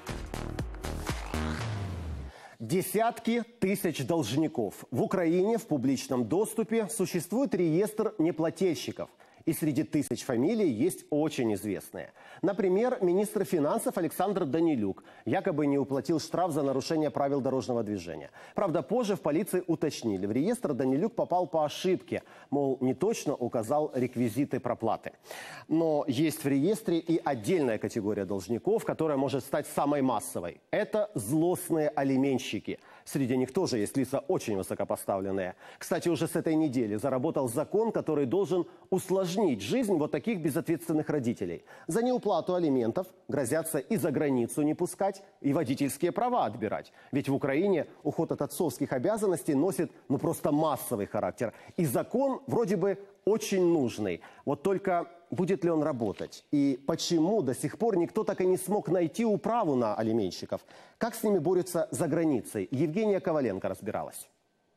Десятки тысяч должников. В Украине в публичном доступе существует реестр неплательщиков. И среди тысяч фамилий есть очень известные. Например, министр финансов Александр Данилюк якобы не уплатил штраф за нарушение правил дорожного движения. Правда, позже в полиции уточнили, в реестр Данилюк попал по ошибке, мол, не точно указал реквизиты проплаты. Но есть в реестре и отдельная категория должников, которая может стать самой массовой. Это злостные алименщики. Среди них тоже есть лица очень высокопоставленные. Кстати, уже с этой недели заработал закон, который должен усложнить жизнь вот таких безответственных родителей. За неуплату алиментов грозятся и за границу не пускать, и водительские права отбирать. Ведь в Украине уход от отцовских обязанностей носит просто массовый характер. И закон вроде бы очень нужный. Вот только будет ли он работать? И почему до сих пор никто так и не смог найти управу на алименщиков? Как с ними борются за границей? Евгения Коваленко разбиралась.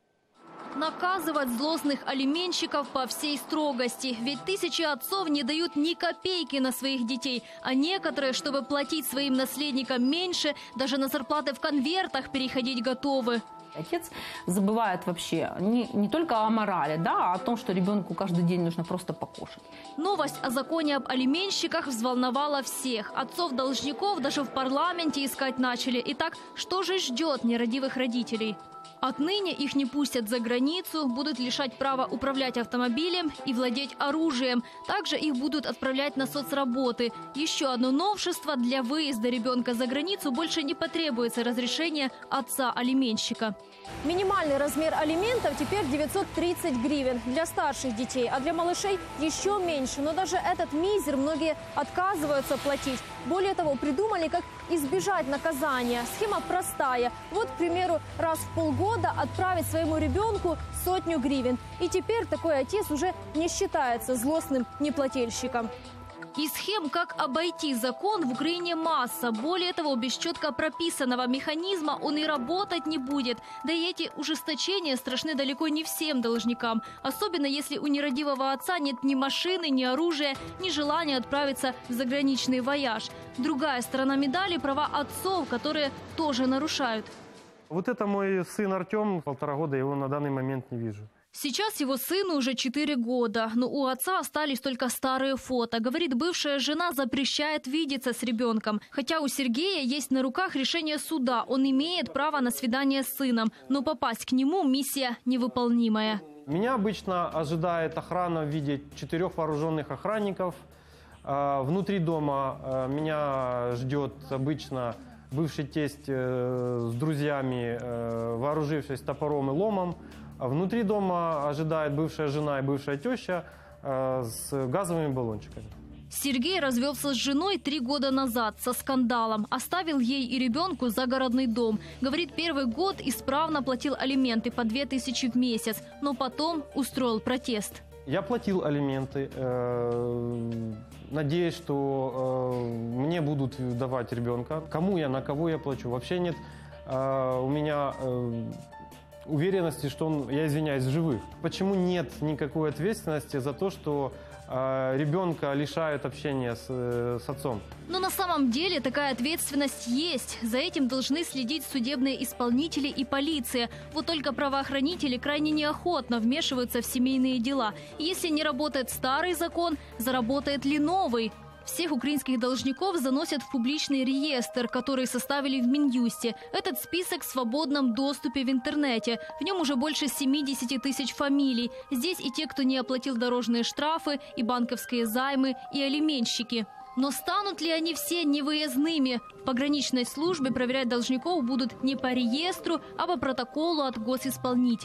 Наказывать злостных алименщиков по всей строгости. Ведь тысячи отцов не дают ни копейки на своих детей. А некоторые, чтобы платить своим наследникам меньше, даже на зарплаты в конвертах переходить готовы. Отец забывает вообще не только о морали, да, а о том, что ребенку каждый день нужно просто покушать. Новость о законе об алименщиках взволновала всех. Отцов-должников даже в парламенте искать начали. Итак, что же ждет нерадивых родителей? Отныне их не пустят за границу, будут лишать права управлять автомобилем и владеть оружием. Также их будут отправлять на соцработы. Еще одно новшество: для выезда ребенка за границу больше не потребуется разрешение отца-алименщика. Минимальный размер алиментов теперь 930 гривен для старших детей, а для малышей еще меньше. Но даже этот мизер многие отказываются платить. Более того, придумали, как избежать наказания. Схема простая. Вот, к примеру, раз в полгода отправить своему ребенку 100 гривен. И теперь такой отец уже не считается злостным неплательщиком. И схем, как обойти закон, в Украине масса. Более того, без четко прописанного механизма он и работать не будет. Да и эти ужесточения страшны далеко не всем должникам. Особенно если у нерадивого отца нет ни машины, ни оружия, ни желания отправиться в заграничный вояж. Другая сторона медали – права отцов, которые тоже нарушают. Вот это мой сын Артем, 1,5 года, его на данный момент не вижу. Сейчас его сыну уже 4 года, но у отца остались только старые фото. Говорит, бывшая жена запрещает видеться с ребенком. Хотя у Сергея есть на руках решение суда. Он имеет право на свидание с сыном, но попасть к нему миссия невыполнимая. Меня обычно ожидает охрана в виде 4 вооруженных охранников. Внутри дома меня ждет обычно бывший тесть с друзьями, вооружившись топором и ломом. Внутри дома ожидает бывшая жена и бывшая теща с газовыми баллончиками. Сергей развелся с женой 3 года назад со скандалом. Оставил ей и ребенку загородный дом. Говорит, первый год исправно платил алименты по 2000 в месяц, но потом устроил протест. Я платил алименты, надеюсь, что мне будут давать ребенка. Кому я, на кого я плачу? Вообще нет у меня уверенности, что он, я извиняюсь, живых. Почему нет никакой ответственности за то, что ребенка лишают общения с отцом? Но на самом деле такая ответственность есть. За этим должны следить судебные исполнители и полиция. Вот только правоохранители крайне неохотно вмешиваются в семейные дела. И если не работает старый закон, заработает ли новый? Всех украинских должников заносят в публичный реестр, который составили в Минюсте. Этот список в свободном доступе в интернете. В нем уже больше 70 тысяч фамилий. Здесь и те, кто не оплатил дорожные штрафы, и банковские займы, и алименщики. Но станут ли они все невыездными? В пограничной службе проверять должников будут не по реестру, а по протоколу от госисполнителя.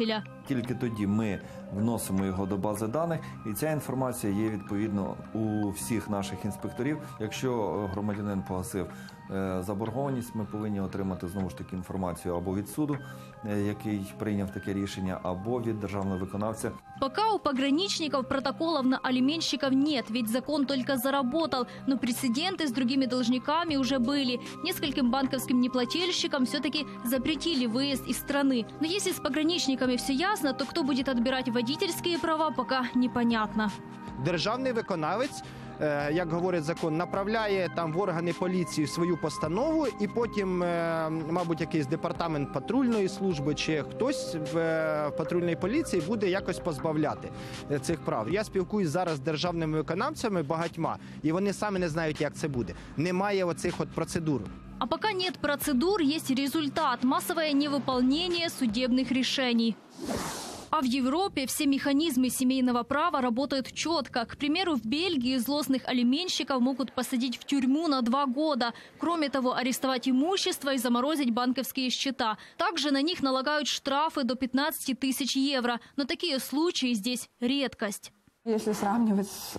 Тільки тоді ми вносимо його до бази даних, і ця інформація є відповідно у всіх наших інспекторів. Якщо громадянин погасив заборгованість, ми повинні отримати знову ж таки інформацію або від суду, який прийняв таке рішення, або від державного виконавця. Пока у пограничников протоколов на алименщиков нет, ведь закон только заработал. Но прецеденты с другими должниками уже были. Нескольким банковским неплательщикам все-таки запретили выезд из страны. Но если с пограничниками все ясно, то кто будет отбирать водительские права, пока непонятно. Державний виконавець, як говорить закон, направляє там в органи поліції свою постанову, і потім, мабуть, якийсь департамент патрульної служби чи хтось в патрульній поліції буде якось позбавляти цих прав. Я спілкуюсь зараз з державними виконавцями багатьма, і вони самі не знають, як це буде. Немає оцих от процедур. А пока нет процедур, есть результат – массовое невыполнение судебных решений. А в Европе все механизмы семейного права работают четко. К примеру, в Бельгии злостных алименщиков могут посадить в тюрьму на 2 года. Кроме того, арестовать имущество и заморозить банковские счета. Также на них налагают штрафы до 15 тысяч евро. Но такие случаи здесь редкость. Если сравнивать с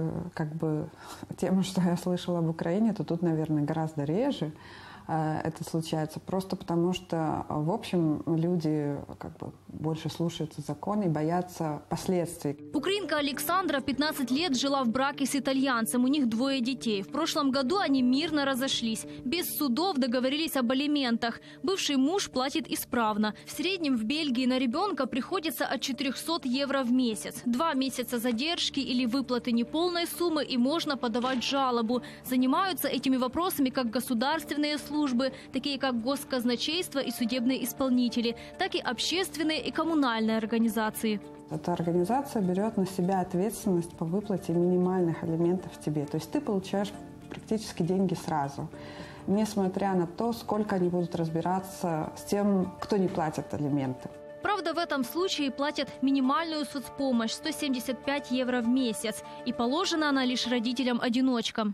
тем, что я слышала об Украине, то тут, наверное, гораздо реже это случается. Просто потому что, в общем, люди больше слушаются закон и боятся последствий. Украинка Александра 15 лет жила в браке с итальянцем. У них 2 детей. В прошлом году они мирно разошлись. Без судов договорились об алиментах. Бывший муж платит исправно. В среднем в Бельгии на ребенка приходится от 400 евро в месяц. 2 месяца задержки или выплаты неполной суммы, и можно подавать жалобу. Занимаются этими вопросами как государственные службы, такие как госказначейство и судебные исполнители, так и общественные и коммунальные организации. Эта организация берет на себя ответственность по выплате минимальных алиментов тебе. То есть ты получаешь практически деньги сразу, несмотря на то, сколько они будут разбираться с тем, кто не платит алименты. Правда, в этом случае платят минимальную соцпомощь – 175 евро в месяц. И положена она лишь родителям-одиночкам.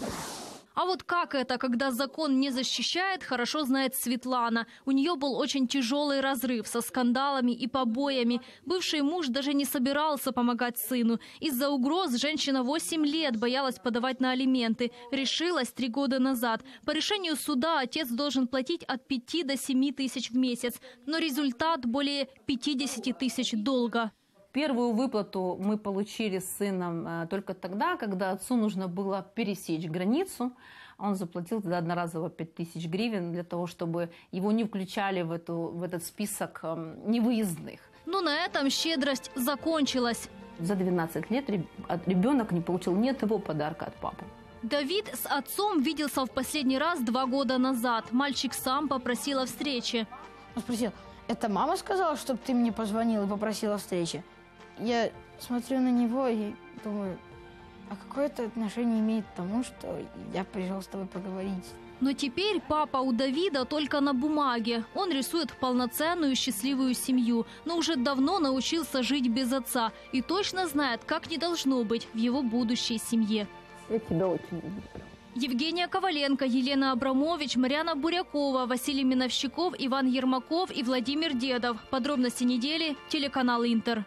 А вот как это, когда закон не защищает, хорошо знает Светлана. У нее был очень тяжелый разрыв со скандалами и побоями. Бывший муж даже не собирался помогать сыну. Из-за угроз женщина 8 лет боялась подавать на алименты. Решилась 3 года назад. По решению суда отец должен платить от 5 до 7 тысяч в месяц. Но результат – более 50 тысяч долга. Первую выплату мы получили с сыном только тогда, когда отцу нужно было пересечь границу. Он заплатил тогда одноразово 5000 гривен для того, чтобы его не включали в этот список невыездных. Но на этом щедрость закончилась. За 12 лет ребенок не получил ни одного подарка от папы. Давид с отцом виделся в последний раз 2 года назад. Мальчик сам попросил о встрече. Он спросил, это мама сказала, чтобы ты мне позвонил и попросила встречи? Я смотрю на него и думаю, а какое это отношение имеет к тому, что я пришел с тобой поговорить? Но теперь папа у Давида только на бумаге. Он рисует полноценную счастливую семью, но уже давно научился жить без отца и точно знает, как не должно быть в его будущей семье. Я тебя очень люблю. Евгения Коваленко, Елена Абрамович, Марьяна Бурякова, Василий Миновщиков, Иван Ермаков и Владимир Дедов. Подробности недели, телеканал «Интер».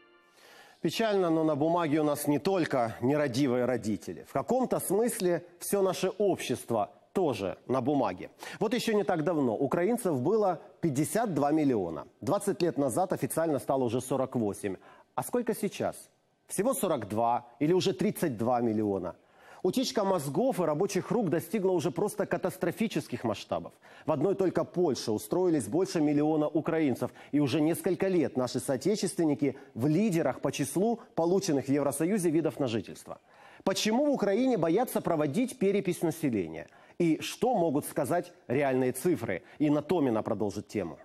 Печально, но на бумаге у нас не только нерадивые родители. В каком-то смысле все наше общество тоже на бумаге. Вот еще не так давно украинцев было 52 миллиона. 20 лет назад официально стало уже 48. А сколько сейчас? Всего 42 или уже 32 миллиона. Утечка мозгов и рабочих рук достигла уже просто катастрофических масштабов. В одной только Польше устроились больше 1 миллиона украинцев. И уже несколько лет наши соотечественники в лидерах по числу полученных в Евросоюзе видов на жительство. Почему в Украине боятся проводить перепись населения? И что могут сказать реальные цифры? Инна Томина продолжит тему.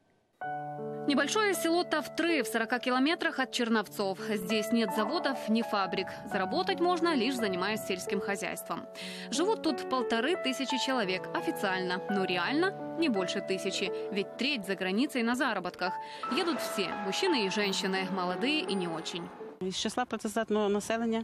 Небольшое село Тавтры в 40 километрах от Черновцов. Здесь нет заводов, ни фабрик. Заработать можно, лишь занимаясь сельским хозяйством. Живут тут 1500 человек официально, но реально не больше 1000. Ведь треть за границей на заработках. Едут все – мужчины и женщины, молодые и не очень. Із числа працездатного населення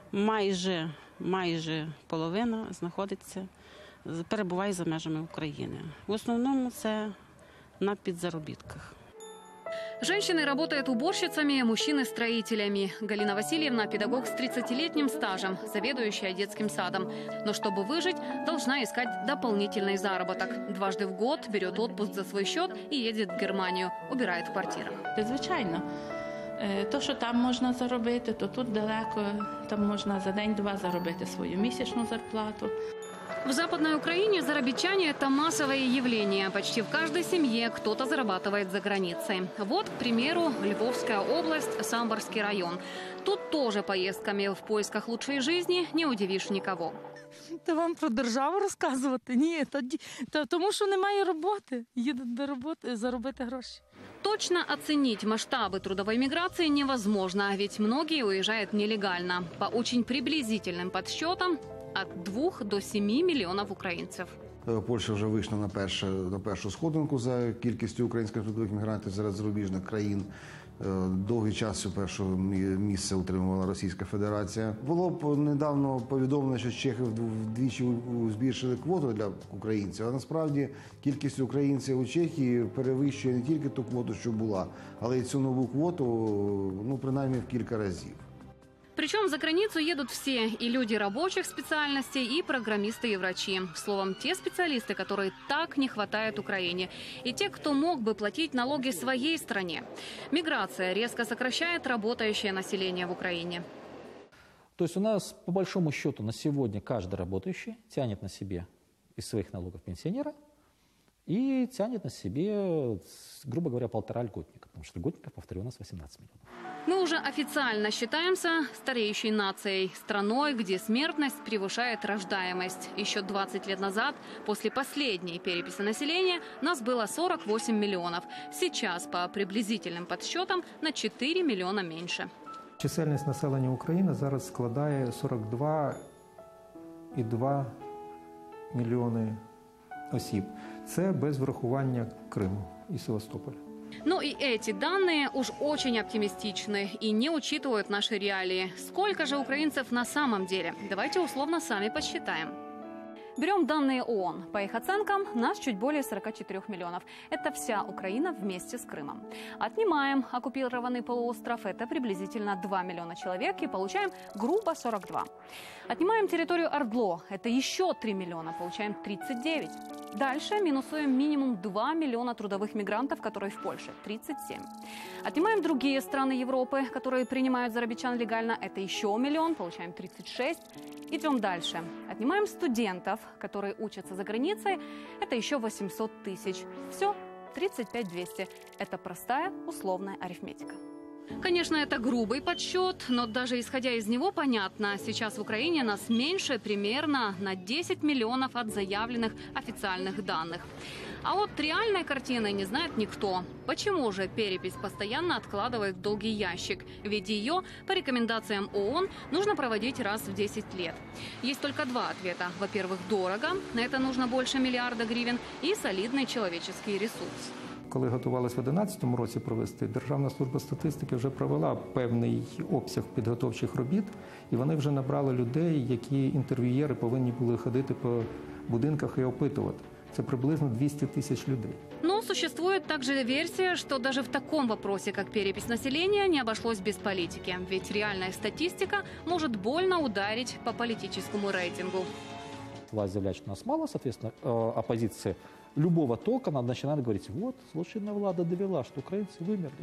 майже половина перебуває за межами України. В основному це на підзаробітках. Женщины работают уборщицами, мужчины – строителями. Галина Васильевна – педагог с 30-летним стажем, заведующая детским садом. Но чтобы выжить, должна искать дополнительный заработок. Дважды в год берет отпуск за свой счет и едет в Германию. Убирает в квартирах. Звичайно. То, що там можна заробити, то тут далеко. Там можна за день-два заробити свою місячну зарплату. В Западной Украине заробитчане – это массовое явление. Почти в каждой семье кто-то зарабатывает за границей. Вот, к примеру, Львовская область, Самборский район. Тут тоже поездками в поисках лучшей жизни не удивишь никого. Та вам про державу розказувати? Ні, тому що немає роботи. Їдуть до роботи заробити гроші. Точно оценить масштабы трудовой миграции невозможно, ведь многие уезжают нелегально. По очень приблизительным подсчетам – от 2 до 7 мільйонів українців. Польща вже вийшла на першу сходинку за кількістю українських трудових мігрантів серед зарубіжних країн. Довгий час перше місце утримувала Російська Федерація. Було б недавно повідомлено, що чехи вдвічі збільшили квоту для українців, а насправді кількість українців у Чехії перевищує не тільки ту квоту, що була, але й цю нову квоту, принаймні в кілька разів. Причем за границу едут все – и люди рабочих специальностей, и программисты, и врачи. Словом, те специалисты, которые так не хватает Украине, и те, кто мог бы платить налоги своей стране. Миграция резко сокращает работающее население в Украине. То есть у нас, по большому счету, на сегодня каждый работающий тянет на себе из своих налогов пенсионера и тянет на себе, грубо говоря, 1,5 льготника. Потому что льготников, повторю, у нас 18 миллионов. Мы уже официально считаемся стареющей нацией, страной, где смертность превышает рождаемость. Еще 20 лет назад, после последней переписи населения, нас было 48 миллионов. Сейчас, по приблизительным подсчетам, на 4 миллиона меньше. Чисельність населення України зараз складає 42,2 мільйони осіб. Це без врахування Криму і Севастополя. Но и эти данные уж очень оптимистичны и не учитывают наши реалии. Сколько же украинцев на самом деле? Давайте условно сами посчитаем. Берем данные ООН. По их оценкам, нас чуть более 44 миллионов. Это вся Украина вместе с Крымом. Отнимаем оккупированный полуостров. Это приблизительно 2 миллиона человек. И получаем грубо 42. Отнимаем территорию Ордло. Это еще 3 миллиона. Получаем 39. Дальше минусуем минимум 2 миллиона трудовых мигрантов, которые в Польше. 37. Отнимаем другие страны Европы, которые принимают зарабичан легально. Это еще миллион. Получаем 36. Идем дальше. Отнимаем студентов, которые учатся за границей. Это еще 800 тысяч. Все, 35 200. Это простая условная арифметика. Конечно, это грубый подсчет, но даже исходя из него понятно, сейчас в Украине нас меньше примерно на 10 миллионов от заявленных официальных данных. А вот реальной картины не знает никто. Почему же перепись постоянно откладывает в долгий ящик? Ведь ее, по рекомендациям ООН, нужно проводить раз в 10 лет. Есть только два ответа. Во-первых, дорого, на это нужно больше миллиарда гривен, и солидный человеческий ресурс. Коли готувалися в 2011 році провести, Державна служба статистики вже провела певний обсяг підготовчих робіт, і вони вже набрали людей, які інтерв'юєри повинні були ходити по будинках і опитувати. Это приблизно 200 тысяч людей. Но существует также версия, что даже в таком вопросе, как перепись населения, не обошлось без политики. Ведь реальная статистика может больно ударить по политическому рейтингу. Власть заявляет, что нас мало, соответственно, оппозиция любого толка начинает говорить, вот, злочинная влада довела, что украинцы вымерли.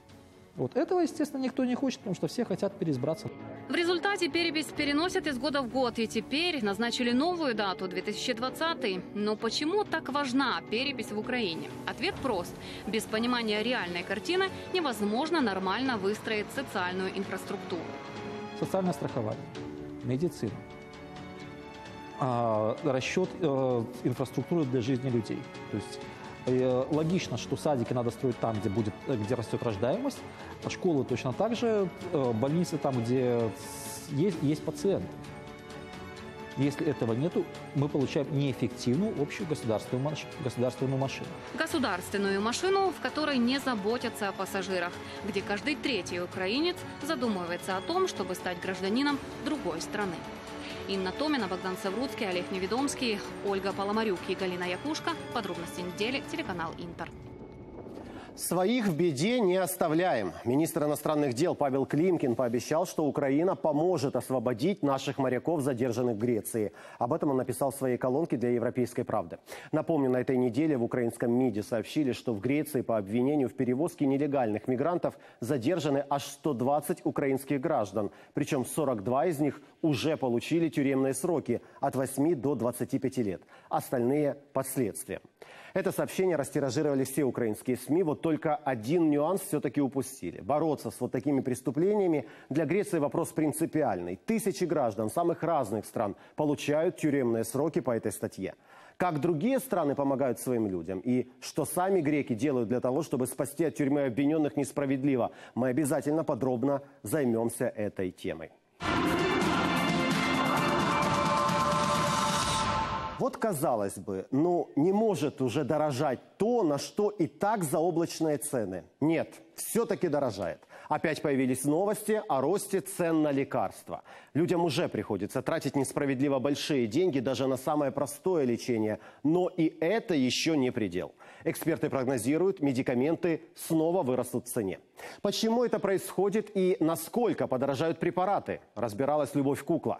Вот этого, естественно, никто не хочет, потому что все хотят переизбраться. В результате перепись переносят из года в год, и теперь назначили новую дату – 2020. Но почему так важна перепись в Украине? Ответ прост. Без понимания реальной картины невозможно нормально выстроить социальную инфраструктуру. Социальное страхование, медицина, расчет инфраструктуры для жизни людей. То есть логично, что садики надо строить там, где растет рождаемость, а школы точно так же, больницы там, где есть пациенты. Если этого нету, мы получаем неэффективную общую государственную машину. Государственную машину, в которой не заботятся о пассажирах, где каждый третий украинец задумывается о том, чтобы стать гражданином другой страны. Инна Томина, Богдан Савруцкий, Олег Неведомский, Ольга Поломарюк и Галина Якушка. Подробности недели. Телеканал Интер. Своих в беде не оставляем. Министр иностранных дел Павел Климкин пообещал, что Украина поможет освободить наших моряков, задержанных в Греции. Об этом он написал в своей колонке для «Европейской правды». Напомню, на этой неделе в украинском МИДе сообщили, что в Греции по обвинению в перевозке нелегальных мигрантов задержаны аж 120 украинских граждан. Причем 42 из них уже получили тюремные сроки от 8 до 25 лет. Остальные – под следствием. Это сообщение растиражировали все украинские СМИ. Вот только один нюанс все-таки упустили. Бороться с вот такими преступлениями для Греции вопрос принципиальный. Тысячи граждан самых разных стран получают тюремные сроки по этой статье. Как другие страны помогают своим людям и что сами греки делают для того, чтобы спасти от тюрьмы обвиненных несправедливо, мы обязательно подробно займемся этой темой. Вот, казалось бы, не может уже дорожать то, на что и так заоблачные цены. Нет, все-таки дорожает. Опять появились новости о росте цен на лекарства. Людям уже приходится тратить несправедливо большие деньги даже на самое простое лечение. Но и это еще не предел. Эксперты прогнозируют, медикаменты снова вырастут в цене. Почему это происходит и насколько подорожают препараты, разбиралась Любовь Кукла.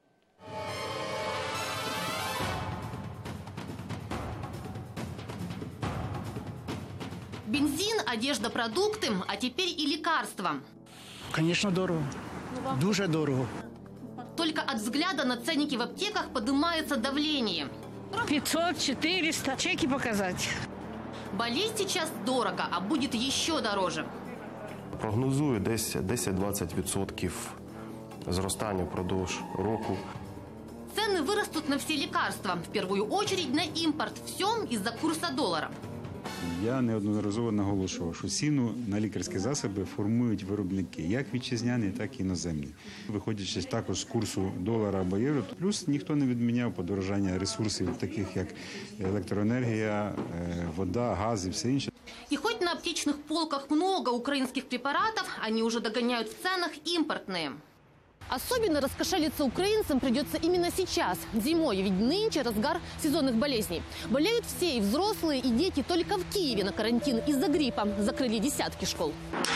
Бензин, одежда, продукты, а теперь и лекарства. Конечно, дорого. Дуже дорого. Только от взгляда на ценники в аптеках поднимается давление. 500, 400. Чеки показать. Болеть сейчас дорого, а будет еще дороже. Прогнозую десь 10-20% зростання впродовж року. Цены вырастут на все лекарства, в первую очередь на импорт. Все из-за курса доллара. Я неодноразово наголошував, що ціну на лікарські засоби формують виробники, як вітчизняні, так і іноземні. Виходячи також з курсу долара або євро, плюс ніхто не відміняв подорожання ресурсів, таких як електроенергія, вода, газ і все інше. И хоть на аптечных полках много украинских препаратов, они уже догоняют в ценах импортные. Особенно раскошелиться украинцам придется именно сейчас, зимой, ведь нынче разгар сезонных болезней. Болеют все, и взрослые, и дети. Только в Киеве на карантин из-за гриппа закрыли десятки школ.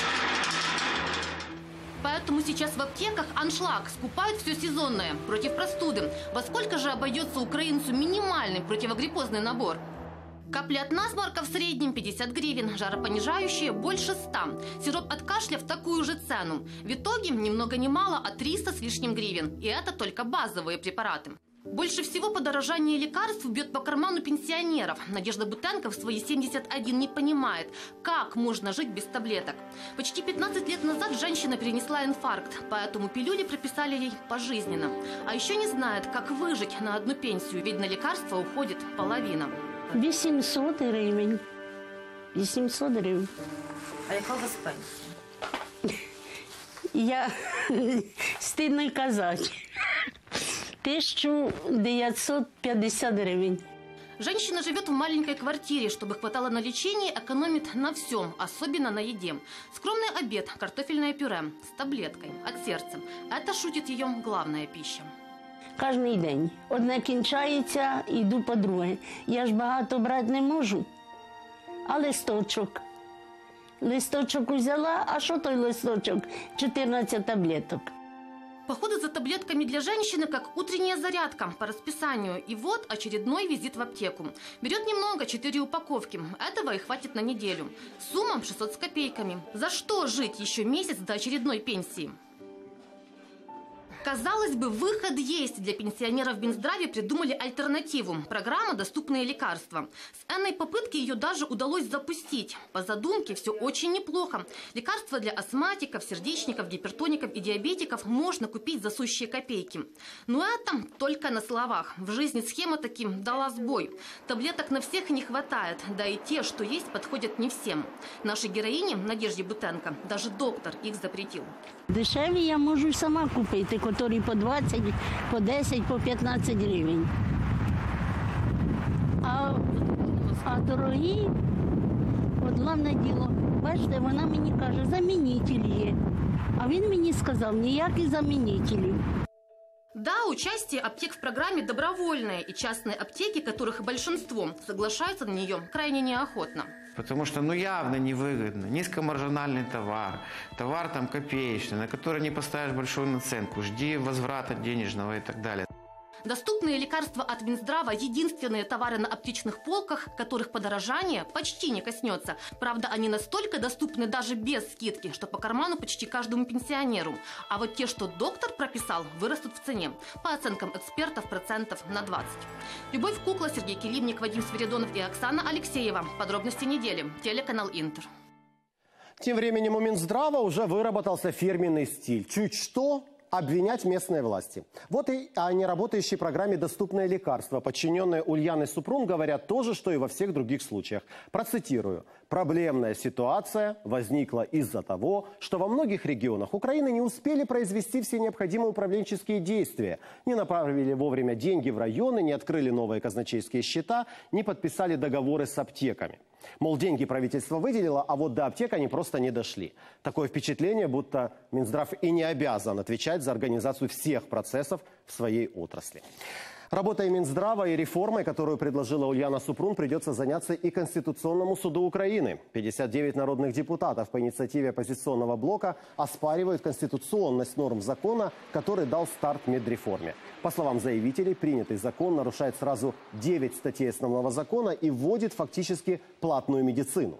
Поэтому сейчас в аптеках аншлаг, скупают все сезонное, против простуды. Во сколько же обойдется украинцу минимальный противогриппозный набор? Капли от насморка в среднем 50 гривен, жаропонижающие больше 100. Сироп от кашля в такую же цену. В итоге ни много ни мало, а 300 с лишним гривен. И это только базовые препараты. Больше всего подорожание лекарств бьет по карману пенсионеров. Надежда Бутенко в свои 71 не понимает, как можно жить без таблеток. Почти 15 лет назад женщина перенесла инфаркт, поэтому пилюли прописали ей пожизненно. А еще не знает, как выжить на одну пенсию, ведь на лекарства уходит половина. 800 гривень. 800 гривень. А яка у вас пенсія? Я стидно й казати. 1950 гривен. Женщина живет в маленькой квартире. Чтобы хватало на лечение, экономит на всем, особенно на еде. Скромный обед, картофельное пюре с таблеткой от сердца. Это, шутит ее, главная пища. Кожний день. Одне кінчається, йду по друге. Я ж багато брати не можу. А листочок? Листочок взяла, а що той листочок? 14 таблеток. Походы за таблетками для женщины как утренняя зарядка по расписанию. И вот очередной визит в аптеку. Берет немного, 4 упаковки. Этого и хватит на неделю. Сумма 600 с копейками. За что жить еще месяц до очередной пенсии? Казалось бы, выход есть. Для пенсионеров в Минздраве придумали альтернативу. Программа «Доступные лекарства». С энной попытки ее даже удалось запустить. По задумке все очень неплохо. Лекарства для астматиков, сердечников, гипертоников и диабетиков можно купить за сущие копейки. Но это только на словах. В жизни схема таким дала сбой. Таблеток на всех не хватает. Да и те, что есть, подходят не всем. Нашей героине, Надежде Бутенко, даже доктор их запретил. Дешеві я можу сама купити, які по 20, по 10, по 15 гривень. А дорогі, от головне діло, бачите, вона мені каже, замінитель є. А він мені сказав, ніяких замінителів. Да, участие аптек в программе добровольное, и частные аптеки, которых большинство, соглашаются на нее крайне неохотно. Потому что, явно невыгодно. Низкомаржинальный товар, товар там копеечный, на который не поставишь большую наценку, жди возврата денежного и так далее. Доступные лекарства от Минздрава – единственные товары на аптечных полках, которых подорожание почти не коснется. Правда, они настолько доступны даже без скидки, что по карману почти каждому пенсионеру. А вот те, что доктор прописал, вырастут в цене. По оценкам экспертов, процентов на 20. Любовь Кукла, Сергей Килимник, Вадим Свиридонов и Оксана Алексеева. Подробности недели. Телеканал Интер. Тем временем у Минздрава уже выработался фирменный стиль. Чуть что – обвинять местные власти. Вот и о неработающей программе «Доступное лекарство». Подчиненные Ульяны Супрун говорят то же, что и во всех других случаях. Процитирую. «Проблемная ситуация возникла из-за того, что во многих регионах Украины не успели произвести все необходимые управленческие действия, не направили вовремя деньги в районы, не открыли новые казначейские счета, не подписали договоры с аптеками». Мол, деньги правительство выделило, а вот до аптек они просто не дошли. Такое впечатление, будто Минздрав и не обязан отвечать за организацию всех процессов в своей отрасли. Работой Минздрава и реформой, которую предложила Ульяна Супрун, придется заняться и Конституционному суду Украины. 59 народных депутатов по инициативе оппозиционного блока оспаривают конституционность норм закона, который дал старт медреформе. По словам заявителей, принятый закон нарушает сразу 9 статей основного закона и вводит фактически платную медицину.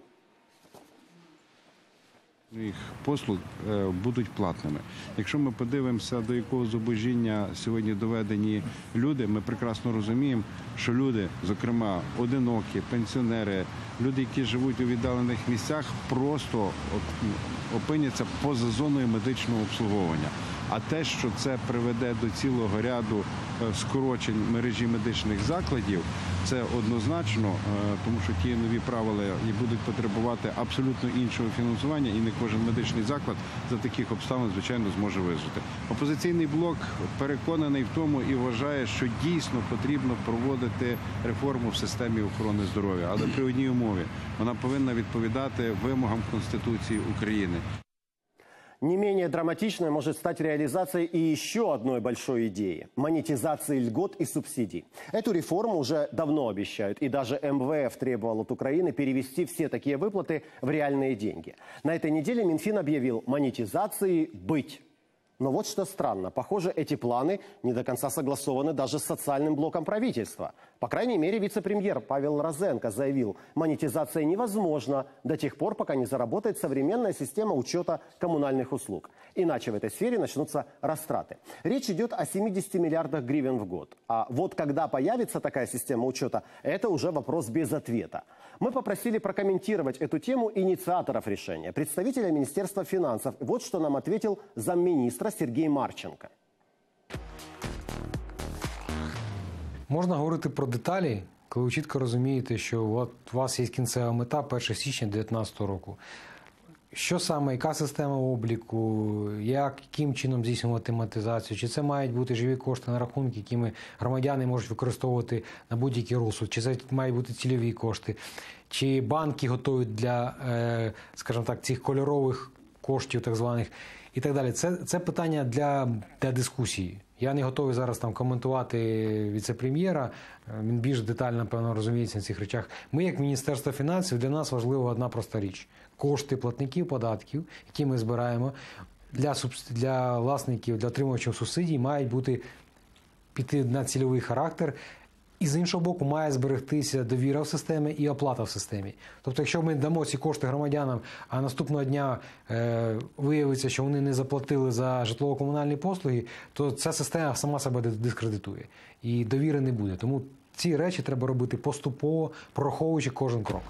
Їх послуг будуть платними. Якщо ми подивимося, до якого зубожіння сьогодні доведені люди, ми прекрасно розуміємо, що люди, зокрема одинокі, пенсіонери, люди, які живуть у віддалених місцях, просто опиняться поза зоною медичного обслуговування. А те, що це приведе до цілого ряду скорочень мережі медичних закладів, це однозначно, тому що ті нові правила будуть потребувати абсолютно іншого фінансування, і не кожен медичний заклад за таких обставин, звичайно, зможе вижити. Опозиційний блок переконаний в тому і вважає, що дійсно потрібно проводити реформу в системі охорони здоров'я, але при одній умові – вона повинна відповідати вимогам Конституції України. Не менее драматичной может стать реализация и еще одной большой идеи – монетизации льгот и субсидий. Эту реформу уже давно обещают, и даже МВФ требовал от Украины перевести все такие выплаты в реальные деньги. На этой неделе Минфин объявил: монетизации быть. Но вот что странно. Похоже, эти планы не до конца согласованы даже с социальным блоком правительства. По крайней мере, вице-премьер Павел Розенко заявил: монетизация невозможна до тех пор, пока не заработает современная система учета коммунальных услуг. Иначе в этой сфере начнутся растраты. Речь идет о 70 миллиардах гривен в год. А вот когда появится такая система учета, это уже вопрос без ответа. Мы попросили прокомментировать эту тему инициаторов решения, представителя Министерства финансов. Вот что нам ответил замминистра Сергей Марченко. Можна говорити про деталі, коли ви чітко розумієте, що от у вас є кінцева мета 1 січня 2019 року. Що саме, яка система обліку, яким чином здійснювати монетизацію, чи це мають бути живі кошти на рахунки, якими громадяни можуть використовувати на будь-який розсуд, чи це мають бути цільові кошти, чи банки готують для, скажімо так, цих кольорових коштів так званих і так далі. Це питання для дискусії. Я не готовий зараз там коментувати віце-прем'єра, він більш детально, напевно, розуміється на цих речах. Ми, як Міністерство фінансів, для нас важлива одна проста річ. Кошти платників податків, які ми збираємо для власників, для отримувачів субсидій, мають піти на цільовий характер. І з іншого боку, має зберегтися довіра в системі і оплата в системі. Тобто, якщо ми дамо ці кошти громадянам, а наступного дня виявиться, що вони не заплатили за житлово-комунальні послуги, то ця система сама себе дискредитує. І довіри не буде. Тому ці речі треба робити поступово, прораховуючи кожен крок.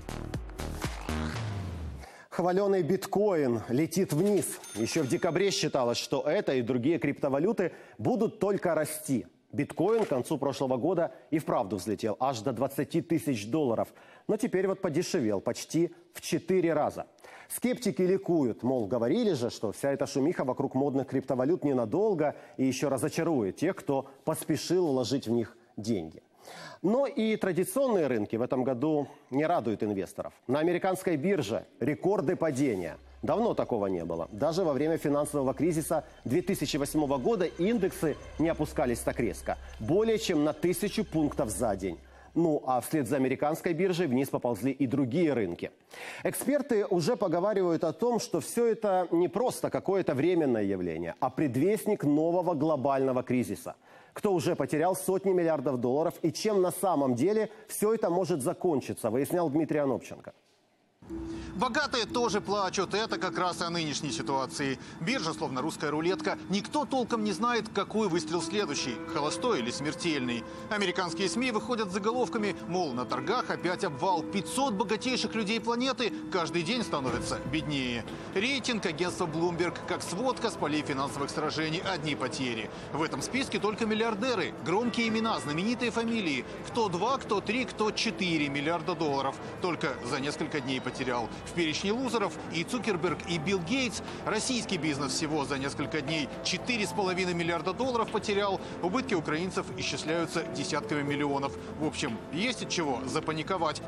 Хваленый биткоин летит вниз. Еще в декабре считалось, что это и другие криптовалюты будут только расти. Биткоин к концу прошлого года и вправду взлетел аж до 20 тысяч долларов. Но теперь вот подешевел почти в 4 раза. Скептики ликуют, мол, говорили же, что вся эта шумиха вокруг модных криптовалют ненадолго и еще разочарует тех, кто поспешил вложить в них деньги. Но и традиционные рынки в этом году не радуют инвесторов. На американской бирже рекорды падения. Давно такого не было. Даже во время финансового кризиса 2008 года индексы не опускались так резко. Более чем на 1000 пунктов за день. Ну а вслед за американской биржей вниз поползли и другие рынки. Эксперты уже поговаривают о том, что все это не просто какое-то временное явление, а предвестник нового глобального кризиса. Кто уже потерял сотни миллиардов долларов и чем на самом деле все это может закончиться, выяснял Дмитрий Анопченко. Богатые тоже плачут. Это как раз о нынешней ситуации. Биржа, словно русская рулетка. Никто толком не знает, какой выстрел следующий. Холостой или смертельный. Американские СМИ выходят с заголовками, мол, на торгах опять обвал. 500 богатейших людей планеты каждый день становятся беднее. Рейтинг агентства Bloomberg как сводка с полей финансовых сражений. Одни потери. В этом списке только миллиардеры. Громкие имена, знаменитые фамилии. Кто 2, кто 3, кто 4 миллиарда долларов. Только за несколько дней потерял. В перечне лузеров и Цукерберг, и Билл Гейтс. Российский бизнес всего за несколько дней 4,5 миллиарда долларов потерял. Убытки украинцев исчисляются десятками миллионов. В общем, есть от чего запаниковать.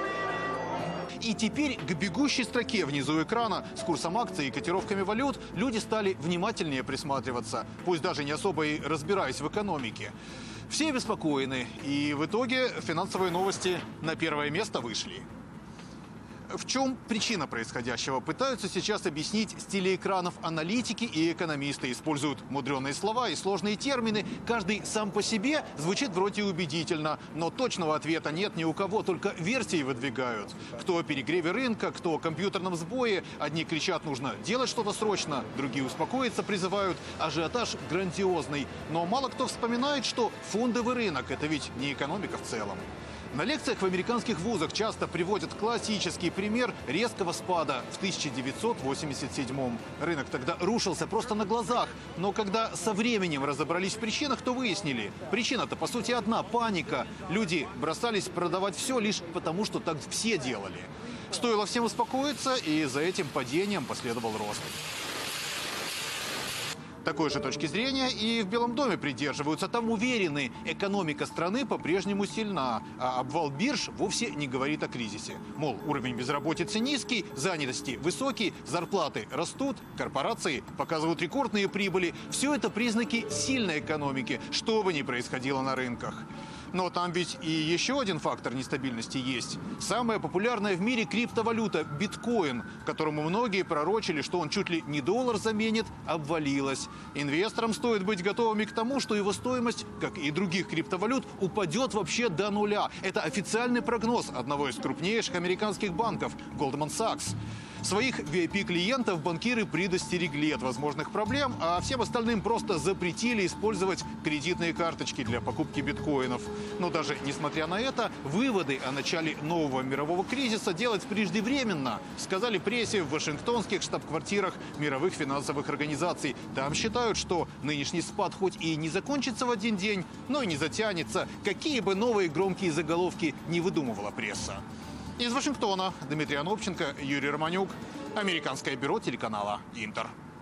И теперь к бегущей строке внизу экрана с курсом акций и котировками валют люди стали внимательнее присматриваться, пусть даже не особо и разбираясь в экономике. Все обеспокоены, и в итоге финансовые новости на первое место вышли. В чем причина происходящего? Пытаются сейчас объяснить с телеэкранов аналитики и экономисты. Используют мудреные слова и сложные термины. Каждый сам по себе звучит вроде убедительно. Но точного ответа нет ни у кого, только версии выдвигают. Кто о перегреве рынка, кто о компьютерном сбое. Одни кричат, нужно делать что-то срочно, другие успокоиться призывают. Ажиотаж грандиозный. Но мало кто вспоминает, что фондовый рынок – это ведь не экономика в целом. На лекциях в американских вузах часто приводят классический пример резкого спада в 1987-м. Рынок тогда рушился просто на глазах. Но когда со временем разобрались в причинах, то выяснили. Причина-то по сути одна – паника. Люди бросались продавать все лишь потому, что так все делали. Стоило всем успокоиться, и за этим падением последовал рост. Такой же точки зрения и в Белом доме придерживаются. Там уверены, экономика страны по-прежнему сильна, а обвал бирж вовсе не говорит о кризисе. Мол, уровень безработицы низкий, занятости высокий, зарплаты растут, корпорации показывают рекордные прибыли. Все это признаки сильной экономики, что бы ни происходило на рынках. Но там ведь и еще один фактор нестабильности есть. Самая популярная в мире криптовалюта – биткоин, которому многие пророчили, что он чуть ли не доллар заменит, обвалилась. Инвесторам стоит быть готовыми к тому, что его стоимость, как и других криптовалют, упадет вообще до нуля. Это официальный прогноз одного из крупнейших американских банков – Goldman Sachs. Своих VIP-клиентов банкиры предостерегли от возможных проблем, а всем остальным просто запретили использовать кредитные карточки для покупки биткоинов. Но даже несмотря на это, выводы о начале нового мирового кризиса делать преждевременно, сказали прессе в вашингтонских штаб-квартирах мировых финансовых организаций. Там считают, что нынешний спад хоть и не закончится в один день, но и не затянется, какие бы новые громкие заголовки не выдумывала пресса. Из Вашингтона Дмитрий Анопченко, Юрий Романюк, американское бюро телеканала «Интер».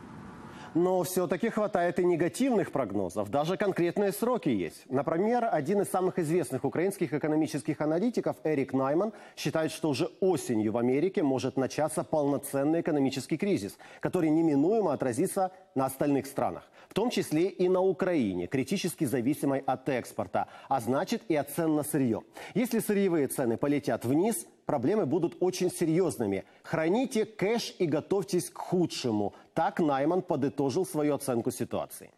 Но все-таки хватает и негативных прогнозов. Даже конкретные сроки есть. Например, один из самых известных украинских экономических аналитиков Эрик Найман считает, что уже осенью в Америке может начаться полноценный экономический кризис, который неминуемо отразится на остальных странах, в том числе и на Украине, критически зависимой от экспорта, а значит и от цен на сырье. Если сырьевые цены полетят вниз, проблемы будут очень серьезными. Храните кэш и готовьтесь к худшему. Так Найман подытожил свою оценку ситуации.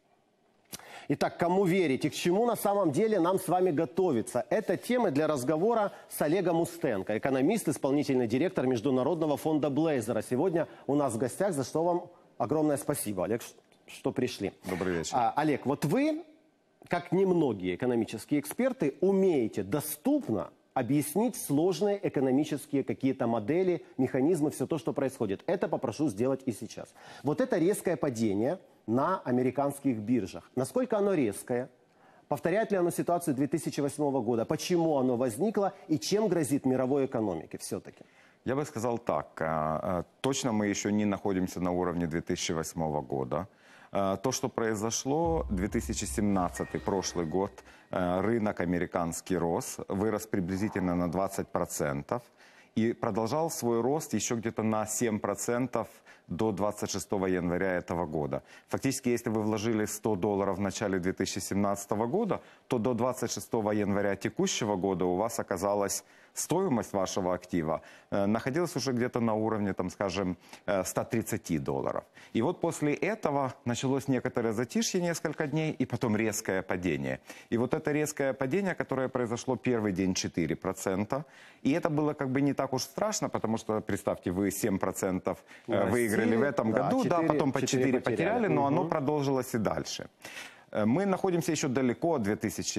Итак, кому верить и к чему на самом деле нам с вами готовиться? Это тема для разговора с Олегом Устенко, экономист, исполнительный директор Международного фонда Блейзера. Сегодня у нас в гостях, за что вам огромное спасибо, Олег, что пришли. Добрый вечер. Олег, вот вы, как немногие экономические эксперты, умеете доступно объяснить сложные экономические какие-то модели, механизмы, все то, что происходит. Это попрошу сделать и сейчас. Вот это резкое падение на американских биржах. Насколько оно резкое? Повторяет ли оно ситуацию 2008 года? Почему оно возникло и чем грозит мировой экономике все-таки? Я бы сказал так. Точно мы еще не находимся на уровне 2008 года. То, что произошло, 2017, прошлый год, рынок американский рос, вырос приблизительно на 20%. И продолжал свой рост еще где-то на 7% до 26 января этого года. Фактически, если вы вложили $100 в начале 2017 года, то до 26 января текущего года у вас оказалась стоимость вашего актива находилась уже где-то на уровне, там, скажем, $130. И вот после этого началось некоторое затишье несколько дней, и потом резкое падение. И вот это резкое падение, которое произошло первый день 4%, и это было как бы не так уж страшно, потому что, представьте, вы 7% выиграли в этом году, 4, да, потом по 4 потеряли, но оно продолжилось и дальше. Мы находимся еще далеко от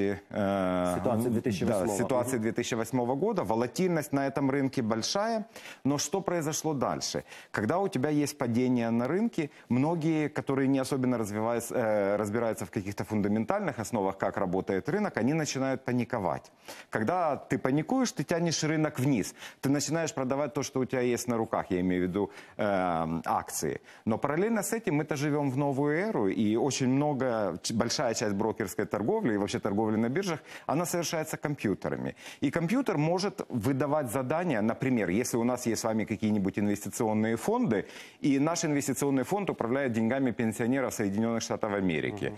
ситуации 2008 года. Волатильность на этом рынке большая. Но что произошло дальше? Когда у тебя есть падение на рынке, многие, которые не особенно разбираются в каких-то фундаментальных основах, как работает рынок, они начинают паниковать. Когда ты паникуешь, ты тянешь рынок вниз. Ты начинаешь продавать то, что у тебя есть на руках, я имею в виду акции. Но параллельно с этим мы-то живем в новую эру, и очень большая часть брокерской торговли и вообще торговли на биржах, она совершается компьютерами. И компьютер может выдавать задания, например, если у нас есть с вами какие-нибудь инвестиционные фонды, и наш инвестиционный фонд управляет деньгами пенсионеров Соединенных Штатов Америки.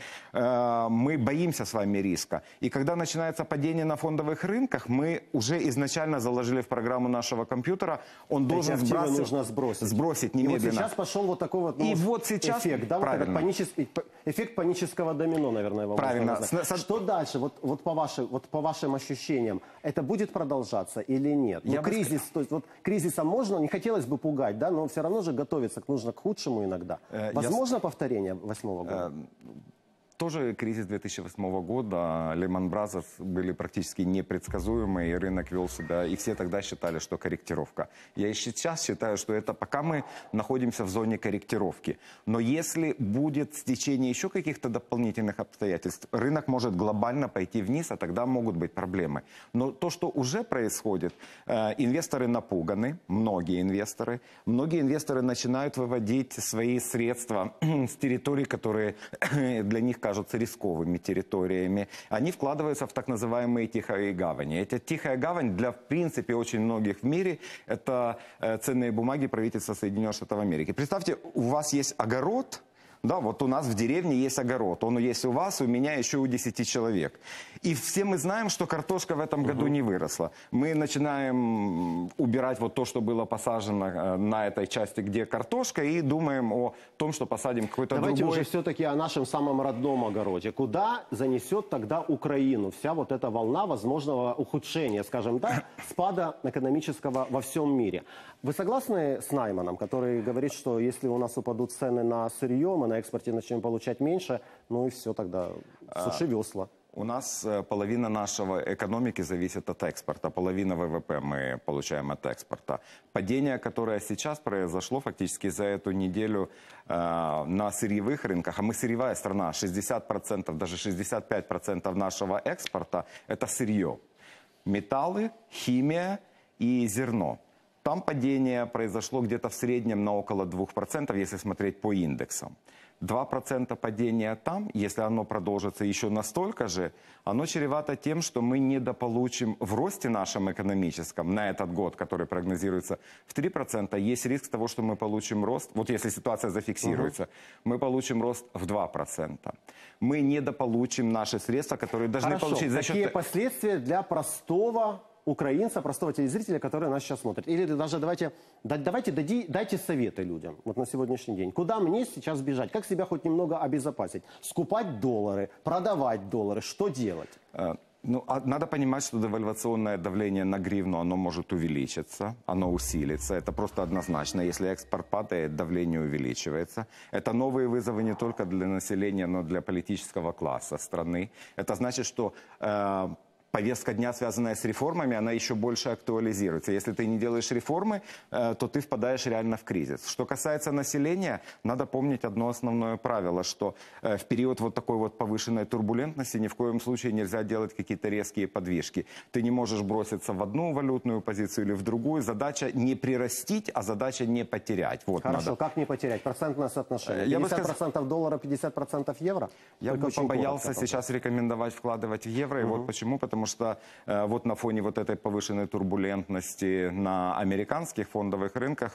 Мы боимся с вами риска. И когда начинается падение на фондовых рынках, мы уже изначально заложили в программу нашего компьютера, он должен сбросить немедленно. И вот сейчас пошел вот такой вот, эффект, да, вот эффект панического домино, наверное, вам правильно. Что дальше? Вот по вашим ощущениям, это будет продолжаться или нет? Ну, кризис, то есть, вот кризисом можно, не хотелось бы пугать, да, но все равно же готовиться нужно к худшему иногда. Возможно повторение 2008 года? Тоже кризис 2008 года, Lehman Brothers были практически непредсказуемые, и рынок вел себя, и все тогда считали, что корректировка. Я и сейчас считаю, что это пока мы находимся в зоне корректировки. Но если будет стечение еще каких-то дополнительных обстоятельств, рынок может глобально пойти вниз, а тогда могут быть проблемы. Но то, что уже происходит, инвесторы напуганы, многие инвесторы начинают выводить свои средства с территорий, которые для них кажутся рисковыми территориями. Они вкладываются в так называемые тихие гавани. Эта тихая гавань для, в принципе, очень многих в мире – это ценные бумаги правительства Соединенных Штатов Америки. Представьте, у вас есть огород, да, вот у нас в деревне есть огород. Он есть у вас, у меня, еще у 10 человек. И все мы знаем, что картошка в этом году не выросла. Мы начинаем убирать вот то, что было посажено на этой части, где картошка, и думаем о том, что посадим какой-то другой. Давайте уже все-таки о нашем самом родном огороде. Куда занесет тогда Украину вся вот эта волна возможного ухудшения, скажем так, спада экономического во всем мире? Вы согласны с Найманом, который говорит, что если у нас упадут цены на сырье, мы на экспорте начнем получать меньше, ну и все тогда, суши весла. У нас половина нашего экономики зависит от экспорта, половина ВВП мы получаем от экспорта. Падение, которое сейчас произошло фактически за эту неделю на сырьевых рынках, а мы сырьевая страна, 60%, даже 65% нашего экспорта – это сырье. Металлы, химия и зерно. Там падение произошло где-то в среднем на около 2%, если смотреть по индексам. 2% падения там, если оно продолжится еще настолько же, оно чревато тем, что мы недополучим в росте нашем экономическом на этот год, который прогнозируется в 3%, есть риск того, что мы получим рост, вот если ситуация зафиксируется, мы получим рост в 2%. Мы недополучим наши средства, которые должны получить за счет... Какие последствия для простого украинца, простого телезрителя, который нас сейчас смотрит? Или даже дайте советы людям вот на сегодняшний день. Куда мне сейчас бежать? Как себя хоть немного обезопасить? Скупать доллары, продавать доллары? Что делать? Ну, надо понимать, что девальвационное давление на гривну, оно может увеличиться, оно усилится. Это просто однозначно. Если экспорт падает, давление увеличивается. Это новые вызовы не только для населения, но и для политического класса страны. Это значит, что повестка дня, связанная с реформами, она еще больше актуализируется. Если ты не делаешь реформы, то ты впадаешь реально в кризис. Что касается населения, надо помнить одно основное правило, что в период вот такой вот повышенной турбулентности ни в коем случае нельзя делать какие-то резкие подвижки. Ты не можешь броситься в одну валютную позицию или в другую. Задача не прирастить, а задача не потерять. Вот. Хорошо, надо. как не потерять? Процентное соотношение. 50% доллара, 50% евро? Я бы побоялся сейчас рекомендовать вкладывать в евро. И вот почему. Потому что вот на фоне вот этой повышенной турбулентности на американских фондовых рынках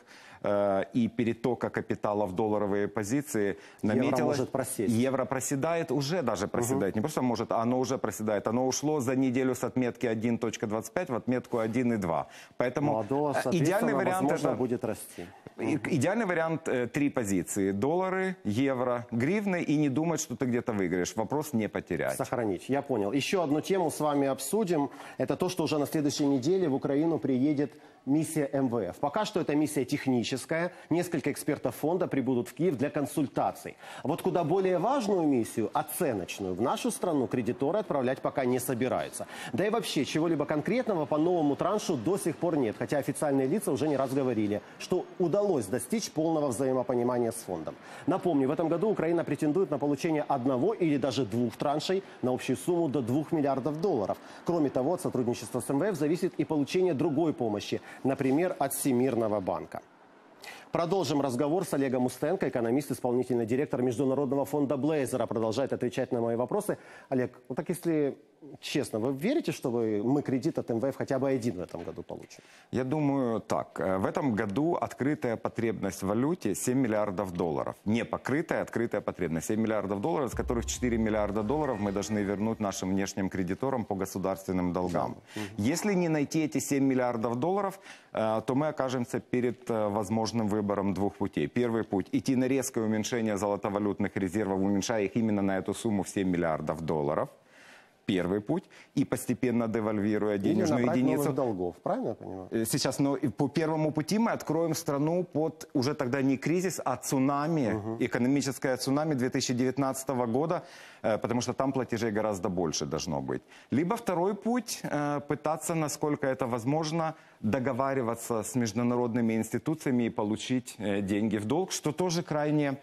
и перетока капитала в долларовые позиции наметилось... Евро проседает, уже даже проседает. Не просто может, а оно уже проседает. Оно ушло за неделю с отметки 1.25 в отметку 1,2. Поэтому идеальный вариант это... будет расти. Идеальный вариант 3 позиции. Доллары, евро, гривны и не думать, что ты где-то выиграешь. Вопрос не потерять. Сохранить. Я понял. Еще одну тему с вами обсудим. Это то, что уже на следующей неделе в Украину приедет миссия МВФ. Пока что это миссия техническая. Несколько экспертов фонда прибудут в Киев для консультаций. Вот куда более важную миссию, оценочную, в нашу страну кредиторы отправлять пока не собираются. Да и вообще, чего-либо конкретного по новому траншу до сих пор нет. Хотя официальные лица уже не раз говорили, что удалось достичь полного взаимопонимания с фондом. Напомню, в этом году Украина претендует на получение одного или даже 2 траншей на общую сумму до 2 миллиардов долларов. Кроме того, от сотрудничества с МВФ зависит и получение другой помощи. Например, от Всемирного банка. Продолжим разговор с Олегом Устенко, экономист, исполнительный директор Международного фонда Блейзера. Продолжает отвечать на мои вопросы. Олег, вот так если честно, вы верите, что мы кредит от МВФ хотя бы один в этом году получим? Я думаю так. В этом году открытая потребность в валюте 7 миллиардов долларов. Не покрытая, открытая потребность 7 миллиардов долларов, из которых 4 миллиарда долларов мы должны вернуть нашим внешним кредиторам по государственным долгам. Если не найти эти 7 миллиардов долларов, то мы окажемся перед возможным выбором 2 путей. Первый путь – идти на резкое уменьшение золотовалютных резервов, уменьшая их именно на эту сумму в 7 миллиардов долларов. Первый путь. И постепенно девальвируя денежную единицу. Новых долгов, правильно я понимаю? Сейчас, но по первому пути мы откроем страну под уже тогда не кризис, а цунами, экономическое цунами 2019 года, потому что там платежей гораздо больше должно быть. Либо второй путь, пытаться, насколько это возможно, договариваться с международными институциями и получить деньги в долг, что тоже крайне...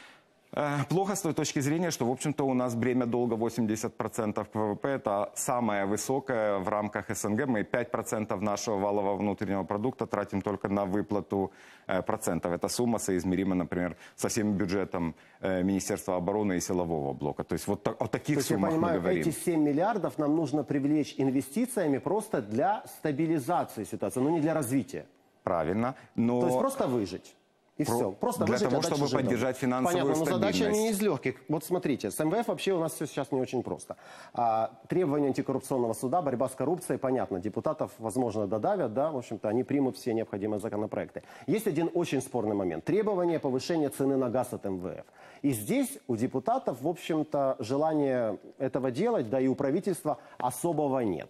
Плохо с той точки зрения, что, в общем-то, у нас бремя долга 80% к ВВП. Это самое высокое в рамках СНГ. Мы 5% нашего валового внутреннего продукта тратим только на выплату процентов. Эта сумма соизмерима, например, со всем бюджетом Министерства обороны и силового блока. То есть вот о таких суммах мы говорим. Эти 7 миллиардов нам нужно привлечь инвестициями просто для стабилизации ситуации, но не для развития. Правильно. Но... То есть просто выжить. И все. Просто для того, чтобы поддержать финансовую стабильность. Понятно, но задача не из легких. Вот смотрите, с МВФ вообще у нас все сейчас не очень просто. Требования антикоррупционного суда, борьба с коррупцией, понятно, депутатов, возможно, додавят, да, в общем-то, они примут все необходимые законопроекты. Есть один очень спорный момент. Требование повышения цены на газ от МВФ. И здесь у депутатов, в общем-то, желания этого делать, да и у правительства особого нет.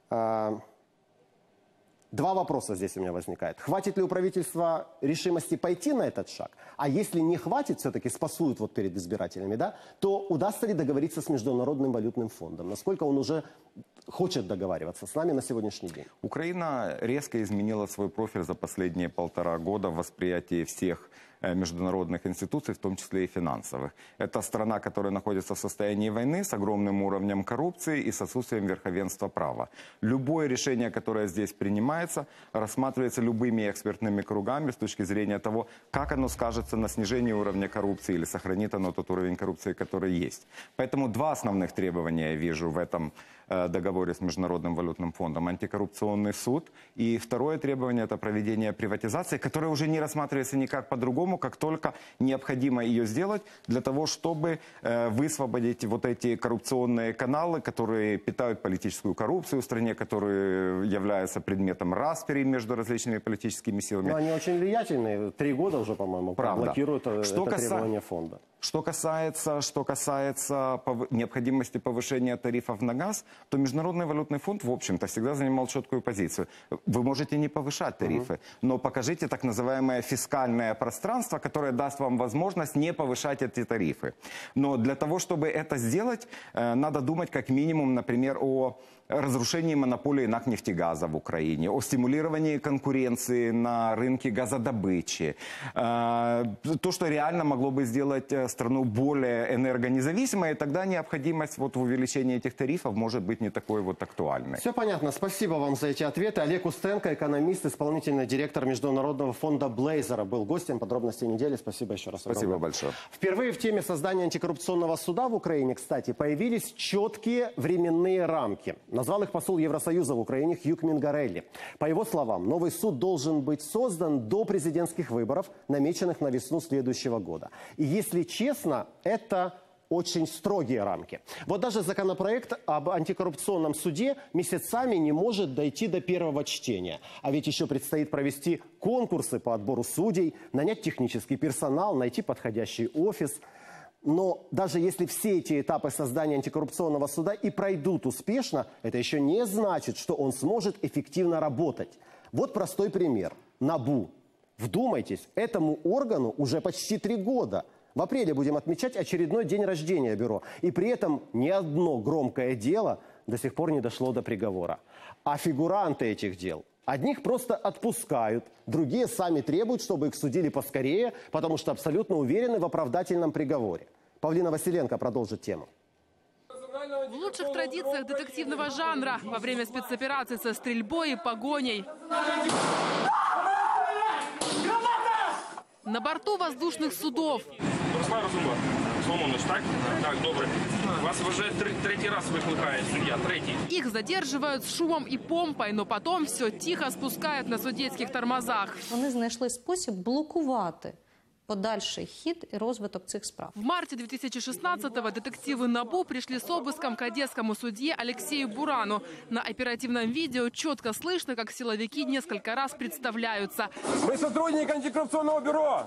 2 вопроса здесь у меня возникает. Хватит ли у правительства решимости пойти на этот шаг? А если не хватит, все-таки спасуют вот перед избирателями, да, то удастся ли договориться с Международным валютным фондом? Насколько он уже хочет договариваться с нами на сегодняшний день? Украина резко изменила свой профиль за последние 1,5 года в восприятии всех международных институций, в том числе и финансовых. Это страна, которая находится в состоянии войны с огромным уровнем коррупции и с отсутствием верховенства права. Любое решение, которое здесь принимается, рассматривается любыми экспертными кругами с точки зрения того, как оно скажется на снижении уровня коррупции или сохранит оно тот уровень коррупции, который есть. Поэтому 2 основных требования я вижу в этом договоре с Международным валютным фондом. Антикоррупционный суд. И второе требование – это проведение приватизации, которое уже не рассматривается никак по-другому, как только необходимо ее сделать для того, чтобы высвободить вот эти коррупционные каналы, которые питают политическую коррупцию в стране, которые являются предметом распри между различными политическими силами. Но они очень влиятельные. 3 года уже, по-моему, блокируют это требование фонда. Что касается необходимости повышения тарифов на газ, то Международный валютный фонд, в общем-то, всегда занимал четкую позицию. Вы можете не повышать тарифы, но покажите так называемое фискальное пространство, которое даст вам возможность не повышать эти тарифы. Но для того, чтобы это сделать, надо думать как минимум, например, о разрушении монополии НАК «Нефтегаза» в Украине, о стимулировании конкуренции на рынке газодобычи. То, что реально могло бы сделать страну более энергонезависимой, и тогда необходимость в увеличении этих тарифов может быть не такой актуальной. Все понятно. Спасибо вам за эти ответы. Олег Устенко, экономист, исполнительный директор Международного фонда Блейзера, был гостем «Подробностей недели». Спасибо еще раз. Спасибо большое. Впервые в теме создания антикоррупционного суда в Украине, кстати, появились четкие временные рамки. Назвал их посол Евросоюза в Украине Хьюг Мингарелли. По его словам, новый суд должен быть создан до президентских выборов, намеченных на весну следующего года. И если честно, это очень строгие рамки. Вот даже законопроект об антикоррупционном суде месяцами не может дойти до первого чтения. А ведь еще предстоит провести конкурсы по отбору судей, нанять технический персонал, найти подходящий офис. Но даже если все эти этапы создания антикоррупционного суда и пройдут успешно, это еще не значит, что он сможет эффективно работать. Вот простой пример. НАБУ. Вдумайтесь, этому органу уже почти 3 года. В апреле будем отмечать очередной день рождения бюро. И при этом ни одно громкое дело до сих пор не дошло до приговора. А фигуранты этих дел, одних просто отпускают, другие сами требуют, чтобы их судили поскорее, потому что абсолютно уверены в оправдательном приговоре. Павлина Василенко продолжит тему. В лучших традициях детективного жанра во время спецопераций со стрельбой и погоней. На борту воздушных судов. Руслан Розумба, Соломонович, так? Так, добре. Вас уже третий раз викликає судья, третий. Их задерживают с шумом и помпой, но потом все тихо спускают на судейских тормозах. Вони знайшли спосіб блокувати подальший хід і розвиток цих справ. В марте 2016-го детективы НАБУ пришли с обыском к одесскому судье Алексею Бурану. На оперативном видео четко слышно, как силовики несколько раз представляются. Мы сотрудники антикоррупционного бюро.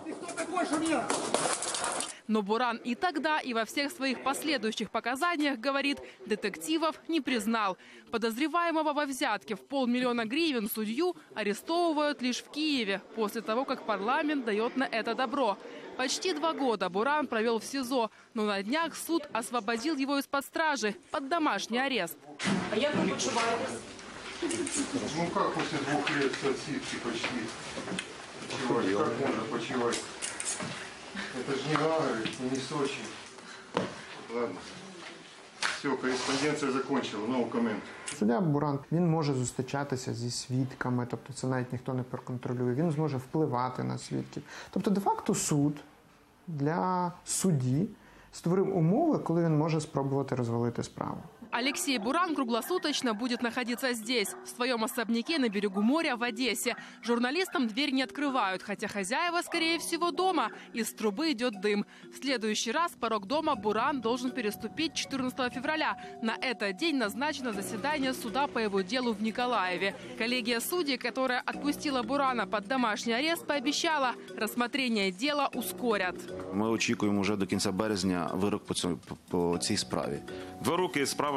Но Буран и тогда, и во всех своих последующих показаниях говорит, детективов не признал. Подозреваемого во взятке в 500 000 гривен судью арестовывают лишь в Киеве, после того, как парламент дает на это добро. Почти 2 года Буран провел в СИЗО, но на днях суд освободил его из-под стражи, под домашний арест. А як ви почуваєтесь? Ну как после 2 лет отсидки почти? Как можно почивать? Это же не Гагарин, не Сочи. Ладно. Все, кореспонденція закінчила, no comment. Суддя Буран, він може зустрічатися зі свідками, тобто це навіть ніхто не проконтролює, він зможе впливати на свідків. Тобто де-факто суд для судді створив умови, коли він може спробувати розвалити справу. Алексей Буран круглосуточно будет находиться здесь, в своем особняке на берегу моря в Одессе. Журналистам дверь не открывают, хотя хозяева, скорее всего, дома. Из трубы идет дым. В следующий раз порог дома Буран должен переступить 14 февраля. На этот день назначено заседание суда по его делу в Николаеве. Коллегия судей, которая отпустила Бурана под домашний арест, пообещала, рассмотрение дела ускорят. Ми очікуємо вже до кінця березня вирок по цій справі. 2 роки справа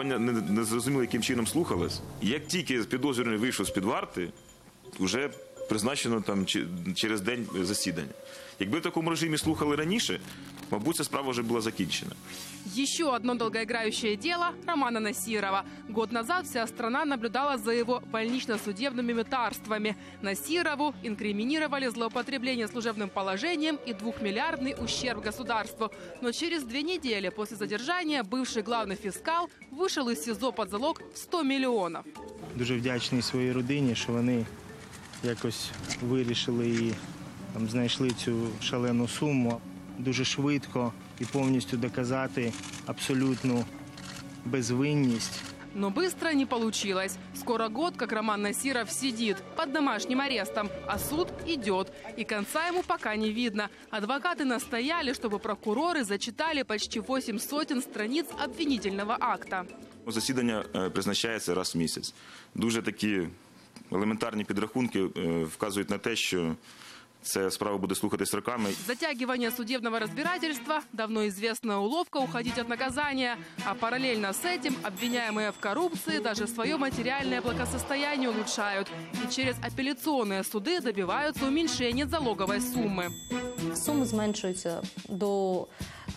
не зрозуміло, яким чином слухалась. Як тільки підозрюваний вийшов з-під варти, вже призначено там через день засідання. Якби в такому режимі слухали раніше, мабуть, ця справа вже була закінчена. Еще одно долгоиграющее дело Романа Насирова. Год назад вся страна наблюдала за его больнично-судебными мытарствами. Насирову инкриминировали злоупотребление служебным положением и 2-миллиардный ущерб государству. Но через 2 недели после задержания бывший главный фискал вышел из СИЗО под залог в 100 миллионов. Дуже вдячний своїй родині, що вони якось вирішили і знайшли цю шалену суму. Дуже швидко и повністю доказати абсолютную безвинность. Но быстро не получилось. Скоро год, как Роман Насиров сидит под домашним арестом, а суд идет. И конца ему пока не видно. Адвокаты настояли, чтобы прокуроры зачитали почти 800 страниц обвинительного акта. Засідання призначається раз в місяць. Дуже такі елементарні підрахунки вказують на те, що Эта справа будет слухаться роками. Затягивание судебного разбирательства – давно известная уловка уходить от наказания. А параллельно с этим обвиняемые в коррупции даже свое материальное благосостояние улучшают. И через апелляционные суды добиваются уменьшения залоговой суммы. Суми зменшуються до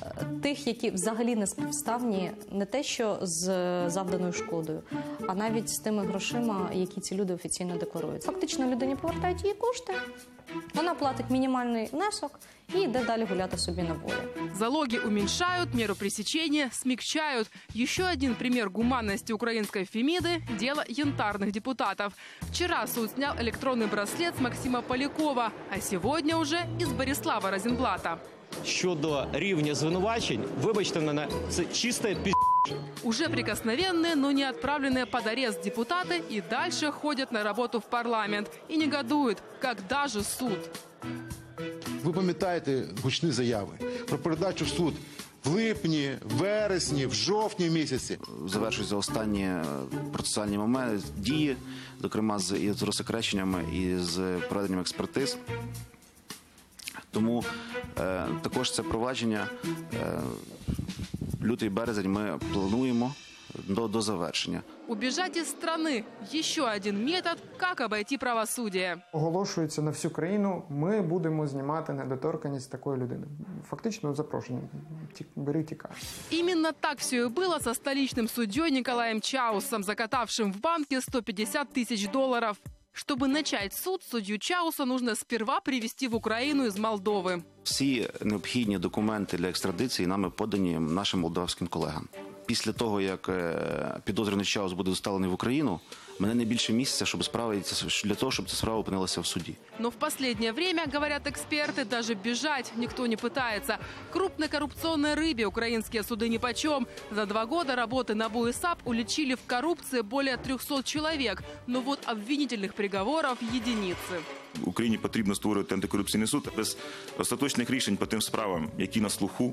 тих, які взагалі не співставні не те, що з завданою шкодою, а навіть з тими грошима, які ці люди офіційно декларують. Фактично людині повертають її кошти, вона платить мінімальний внесок и йде далі гуляти собі на воле. Залоги уменьшают, меру пресечения смягчают. Еще один пример гуманности украинской Фемиды – дело янтарных депутатов. Вчера суд снял электронный браслет с Максима Полякова, а сегодня уже из Борислава Розенблата. Щодо рівня звинувачень, вибачте мене, це чиста пі***. Уже прикосновенные, но не отправленные под арест депутаты и дальше ходят на работу в парламент и негодуют, когда же суд. Ви пам'ятаєте гучні заяви про передачу в суд в липні, в вересні, в жовтні місяці. Завершуються останні процесуальні моменти, дії, зокрема з розсекреченнями і з проведенням експертиз. Тому також це провадження лютий-березень ми плануємо до завершення. Убежать из страны – еще один метод, как обойти правосудие. Оголошується на всю країну, ми будемо знімати недоторканність такої людини. Фактично запрошення, бери тікай. Именно так все и было со столичным судьей Николаем Чаусом, закатавшим в банке $150 000. Чтобы начать суд, судью Чауса нужно сперва привезти в Украину из Молдовы. Всі необхідні документи для екстрадиції нами подані нашим молдавським колегам. Після того, як підозрюваний Чаус буде доставлений в Україну, мене не більше місяця, щоб для того, щоб ця справа опинилася в суді. Но в последнее время, говорят эксперты, даже бежать никто не пытается. Крупной коррупционной рыбе украинские суды нипочем. За 2 года работы НАБУ и САП уличили в коррупции более 300 человек. Но вот обвинительных приговоров единицы. Україні потрібно створювати антикорупційний суд. Без остаточних рішень по тим справам, які на слуху,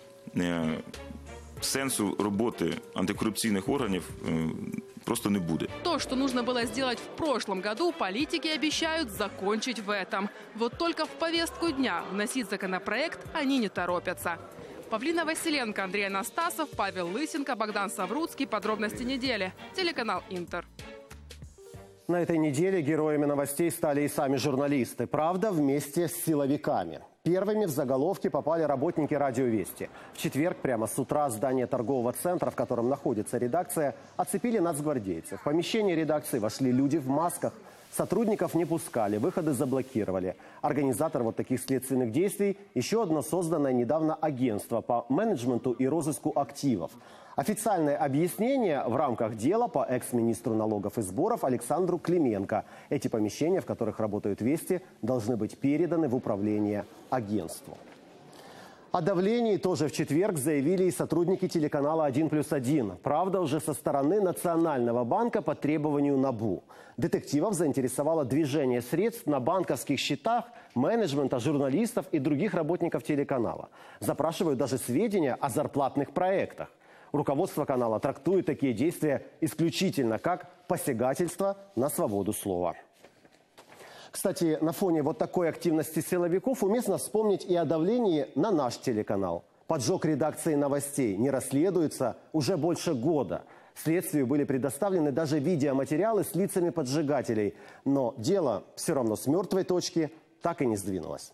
сенсу роботи антикоррупционных органов просто не будет. То, что нужно было сделать в прошлом году, политики обещают закончить в этом. Вот только в повестку дня вносить законопроект они не торопятся. Павлина Василенко, Андрей Анастасов, Павел Лысенко, Богдан Савруцкий. Подробности недели. Телеканал «Интер». На этой неделе героями новостей стали и сами журналисты. Правда, вместе с силовиками. Первыми в заголовки попали работники «Радио Вести». В четверг прямо с утра здание торгового центра, в котором находится редакция, оцепили нацгвардейцы. В помещение редакции вошли люди в масках. Сотрудников не пускали, выходы заблокировали. Организатор вот таких следственных действий – еще одно созданное недавно агентство по менеджменту и розыску активов. Официальное объяснение в рамках дела по экс-министру налогов и сборов Александру Клименко. Эти помещения, в которых работают «Вести», должны быть переданы в управление агентству. О давлении тоже в четверг заявили и сотрудники телеканала «1+1». Правда, уже со стороны Национального банка по требованию НАБУ. Детективов заинтересовало движение средств на банковских счетах менеджмента, журналистов и других работников телеканала. Запрашивают даже сведения о зарплатных проектах. Руководство канала трактует такие действия исключительно как посягательство на свободу слова. Кстати, на фоне вот такой активности силовиков уместно вспомнить и о давлении на наш телеканал. Поджог редакции новостей не расследуется уже больше года. Следствию были предоставлены даже видеоматериалы с лицами поджигателей. Но дело все равно с мертвой точки так и не сдвинулось.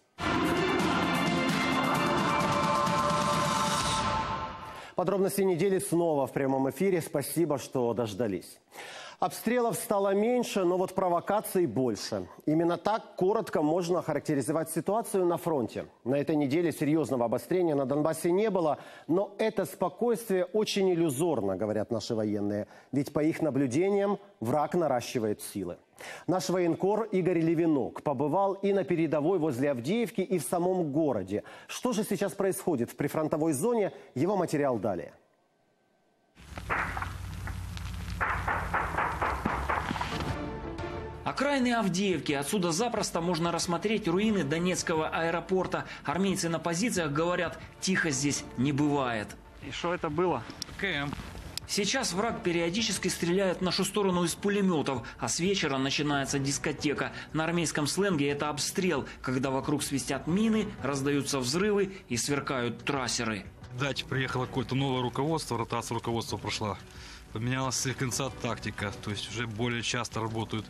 Подробности недели снова в прямом эфире. Спасибо, что дождались. Обстрелов стало меньше, но вот провокаций больше. Именно так коротко можно характеризовать ситуацию на фронте. На этой неделе серьезного обострения на Донбассе не было, но это спокойствие очень иллюзорно, говорят наши военные. Ведь по их наблюдениям враг наращивает силы. Наш военкор Игорь Левинок побывал и на передовой возле Авдеевки, и в самом городе. Что же сейчас происходит в прифронтовой зоне? Его материал далее. Окраины Авдеевки. Отсюда запросто можно рассмотреть руины Донецкого аэропорта. Армейцы на позициях говорят, тихо здесь не бывает. И что это было? КМ. Сейчас враг периодически стреляет в нашу сторону из пулеметов, а с вечера начинается дискотека. На армейском сленге это обстрел, когда вокруг свистят мины, раздаются взрывы и сверкают трассеры. Дать приехало какое-то новое руководство, ротация руководства прошла. Поменялась с конца тактика, то есть уже более часто работают,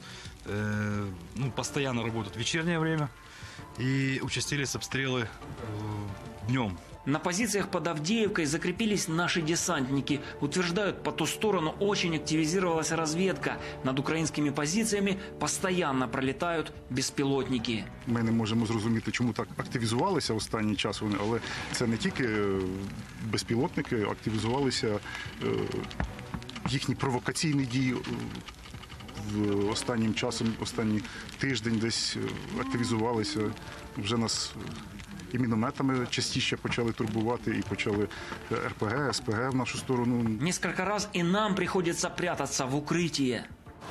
постоянно работают в вечернее время. И участились обстрелы днем. На позициях под Авдеевкой закрепились наши десантники. Утверждают, по ту сторону очень активизировалась разведка. Над українськими позиціями постоянно пролітають безпілотники. Ми не можемо зрозуміти, чому так активізувалися останній час вони, але це не тільки безпілотники, активізувалися їхні провокаційні дії. Останнім часом, останній тиждень десь активізувалися. Вже нас і мінометами частіше почали турбувати, і почали РПГ, СПГ в нашу сторону. Несколько раз и нам приходится прятаться в укрытие.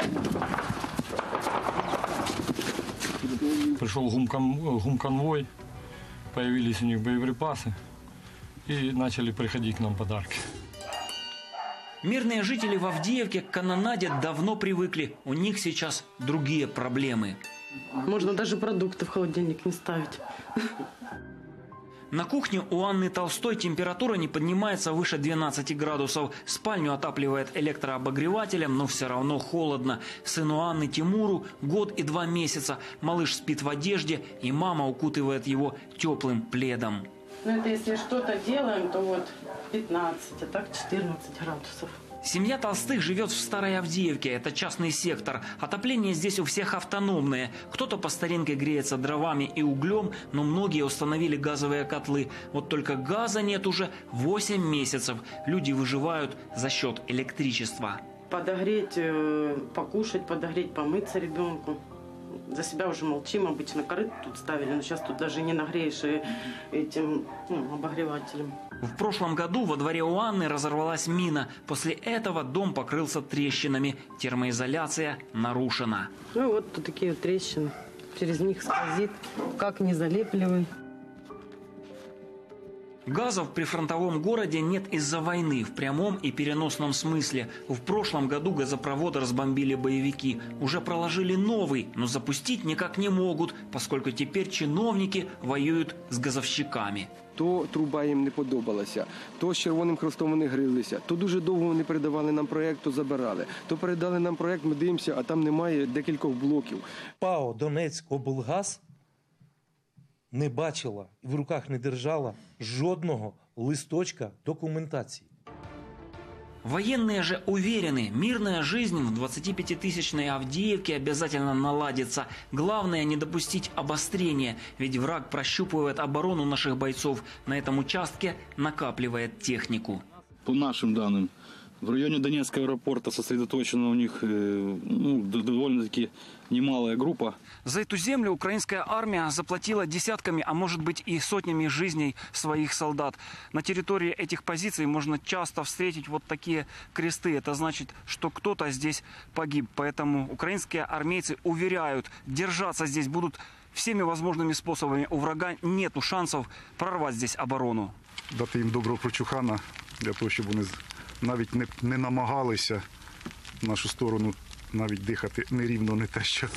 Пришел гумконвой, появились у них боеприпасы и начали приходить к нам подарки. Мирные жители в Авдеевке к канонаде давно привыкли. У них сейчас другие проблемы. Можно даже продукты в холодильник не ставить. На кухне у Анны Толстой температура не поднимается выше 12 градусов. Спальню отапливает электрообогревателем, но все равно холодно. Сыну Анны Тимуру год и 2 месяца. Малыш спит в одежде, и мама укутывает его теплым пледом. Ну это если что-то делаем, то вот 15, а так 14 градусов. Семья Толстых живет в Старой Авдеевке. Это частный сектор. Отопление здесь у всех автономное. Кто-то по старинке греется дровами и углем, но многие установили газовые котлы. Вот только газа нет уже 8 месяцев. Люди выживают за счет электричества. Подогреть, покушать, подогреть, помыться ребенку. За себя уже молчим, обычно корыто тут ставили, но сейчас тут даже не нагреешь этим обогревателем. В прошлом году во дворе у Анны разорвалась мина. После этого дом покрылся трещинами. Термоизоляция нарушена. Ну вот тут такие вот трещины. Через них сквозит, как не залепливай. Газа в прифронтовом городе нет из-за войны в прямом и переносном смысле. В прошлом году газопровод разбомбили боевики. Уже проложили новый, но запустить никак не могут, поскольку теперь чиновники воюют с газовщиками. То труба їм не подобалася, то з Червоним Хрестом вони грилися, то дуже довго вони передавали нам проєкт, то забирали. То передали нам проєкт, ми дивимося, а там немає декількох блоків. ПАО «Донецькоблгаз» не бачила і в руках не держала жодного листочка документації. Военные же уверены, мирная жизнь в 25-тысячной Авдеевке обязательно наладится. Главное не допустить обострения, ведь враг прощупывает оборону наших бойцов. На этом участке накапливает технику. По нашим данным, в районе Донецкого аэропорта сосредоточена у них довольно-таки немалая группа. За эту землю украинская армия заплатила десятками, а может быть и сотнями жизней своих солдат. На территории этих позиций можно часто встретить вот такие кресты. Это значит, что кто-то здесь погиб. Поэтому украинские армейцы уверяют, держаться здесь будут всеми возможными способами. У врага нету шансов прорвать здесь оборону. Дати їм доброго прочухана, для того, щоб вони навіть не намагалися в нашу сторону навіть дихати нерівно, не те що.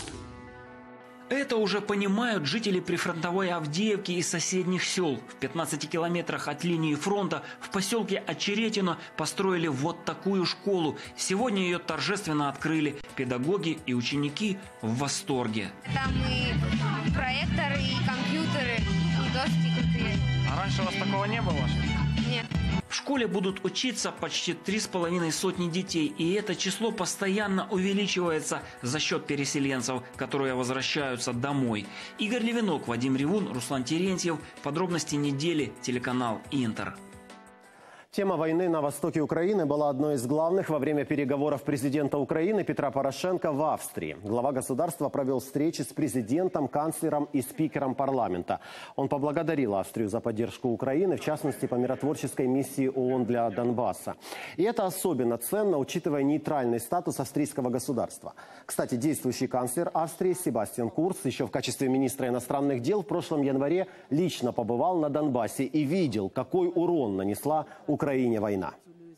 Это уже понимают жители прифронтовой Авдеевки и соседних сел. В 15 километрах от линии фронта в поселке Очеретино построили вот такую школу. Сегодня ее торжественно открыли. Педагоги и ученики в восторге. Там и проекторы, и компьютеры, и доски крутые. А раньше у вас такого не было? Нет. В школе будут учиться почти 3,5 сотни детей, и это число постоянно увеличивается за счет переселенцев, которые возвращаются домой. Игорь Левинок, Вадим Ревун, Руслан Терентьев. Подробности недели, телеканал Интер. Тема войны на востоке Украины была одной из главных во время переговоров президента Украины Петра Порошенко в Австрии. Глава государства провел встречи с президентом, канцлером и спикером парламента. Он поблагодарил Австрию за поддержку Украины, в частности, по миротворческой миссии ООН для Донбасса. И это особенно ценно, учитывая нейтральный статус австрийского государства. Кстати, действующий канцлер Австрии Себастьян Курц еще в качестве министра иностранных дел в прошлом январе лично побывал на Донбассе и видел, какой урон нанесла Украине война.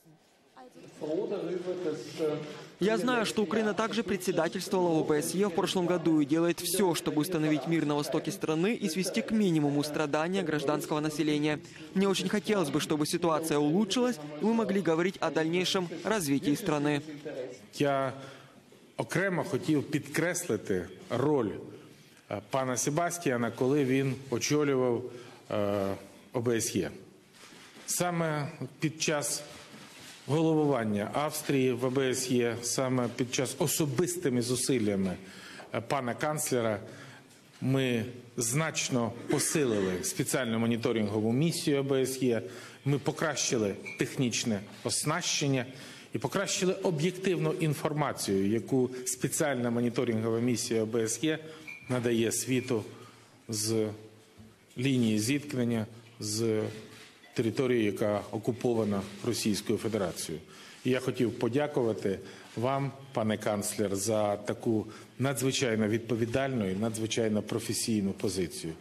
Я знаю, что Украина также председательствовала в ОБСЕ в прошлом году и делает все, чтобы установить мир на востоке страны и свести к минимуму страдания гражданского населения. Мне очень хотелось бы, чтобы ситуация улучшилась, и мы могли говорить о дальнейшем развитии страны. Я окремо хотів підкреслити роль пана Себастьяна, коли він очолював ОБСЄ. Саме під час головування Австрії в ОБСЄ, саме під час особистими зусиллями пана канцлера ми значно посилили спеціальну моніторингову місію ОБСЄ, ми покращили технічне оснащення і покращили об'єктивну інформацію, яку спеціальна моніторингова місія ОБСЄ надає світу з лінії зіткнення з територією, яка окупована Російською Федерацією. І я хотів подякувати вам, пане канцлер, за таку надзвичайно відповідальну і надзвичайно професійну позицію.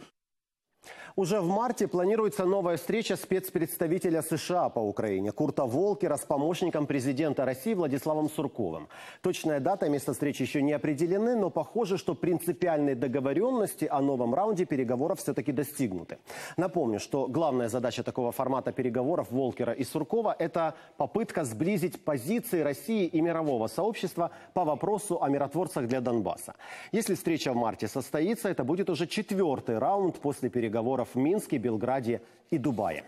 Уже в марте планируется новая встреча спецпредставителя США по Украине Курта Волкера с помощником президента России Владиславом Сурковым. Точная дата и место встречи еще не определены, но похоже, что принципиальные договоренности о новом раунде переговоров все-таки достигнуты. Напомню, что главная задача такого формата переговоров Волкера и Суркова – это попытка сблизить позиции России и мирового сообщества по вопросу о миротворцах для Донбасса. Если встреча в марте состоится, это будет уже 4-й раунд после переговоров в Минске, Белграде и Дубае.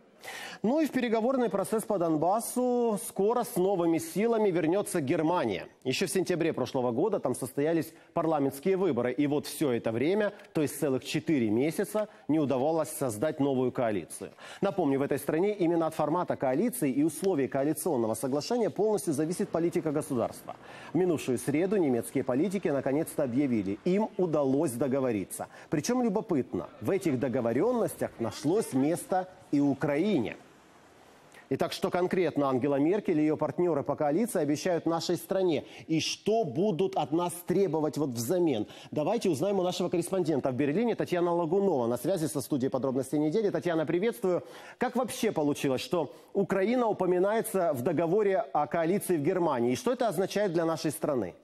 Ну и в переговорный процесс по Донбассу скоро с новыми силами вернется Германия. Еще в сентябре прошлого года там состоялись парламентские выборы. И вот все это время, то есть целых 4 месяца, не удавалось создать новую коалицию. Напомню, в этой стране именно от формата коалиции и условий коалиционного соглашения полностью зависит политика государства. В минувшую среду немецкие политики наконец-то объявили, им удалось договориться. Причем любопытно, в этих договоренностях нашлось место и Украине. Итак, что конкретно Ангела Меркель и ее партнеры по коалиции обещают нашей стране? И что будут от нас требовать вот взамен? Давайте узнаем у нашего корреспондента в Берлине Татьяна Лагунова на связи со студией «Подробности недели». Татьяна, приветствую. Как вообще получилось, что Украина упоминается в договоре о коалиции в Германии? И что это означает для нашей страны?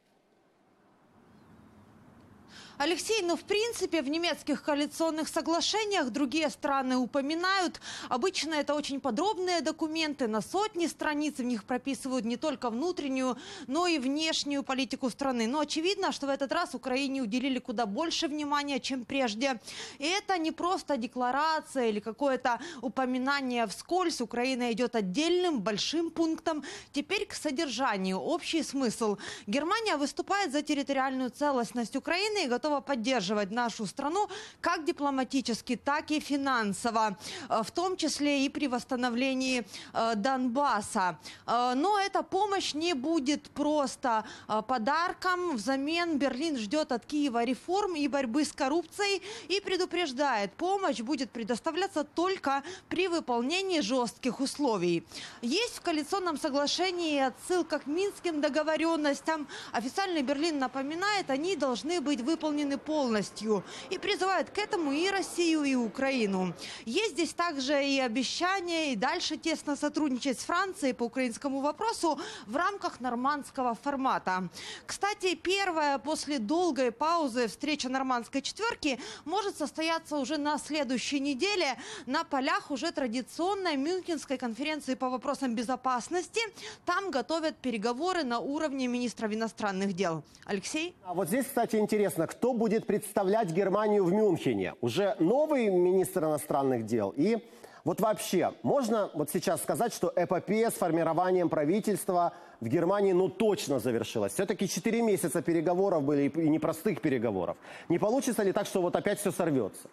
Алексей, в принципе, в немецких коалиционных соглашениях другие страны упоминают. Обычно это очень подробные документы, на сотни страниц. В них прописывают не только внутреннюю, но и внешнюю политику страны. Но очевидно, что в этот раз Украине уделили куда больше внимания, чем прежде. И это не просто декларация или какое-то упоминание вскользь. Украина идет отдельным, большим пунктом. Теперь к содержанию. Общий смысл. Германия выступает за территориальную целостность Украины и готова поддерживать нашу страну как дипломатически, так и финансово, в том числе и при восстановлении Донбасса. Но эта помощь не будет просто подарком. Взамен Берлин ждет от Киева реформ и борьбы с коррупцией и предупреждает, помощь будет предоставляться только при выполнении жестких условий. Есть в коалиционном соглашении отсылка к минским договоренностям. Официальный Берлин напоминает, они должны быть выполнены полностью и призывает к этому и Россию, и Украину. Есть здесь также и обещание и дальше тесно сотрудничать с Францией по украинскому вопросу в рамках нормандского формата. Кстати, первая после долгой паузы встреча нормандской четверки может состояться уже на следующей неделе на полях уже традиционной Мюнхенской конференции по вопросам безопасности. Там готовят переговоры на уровне министров иностранных дел. Алексей? А вот здесь, кстати, интересно, кто будет представлять Германию в Мюнхене? Уже новый министр иностранных дел? И вот вообще, можно вот сейчас сказать, что эпопея с формированием правительства в Германии точно завершилась? Все-таки 4 месяца переговоров были, и непростых переговоров. Не получится ли так, что вот опять все сорвется?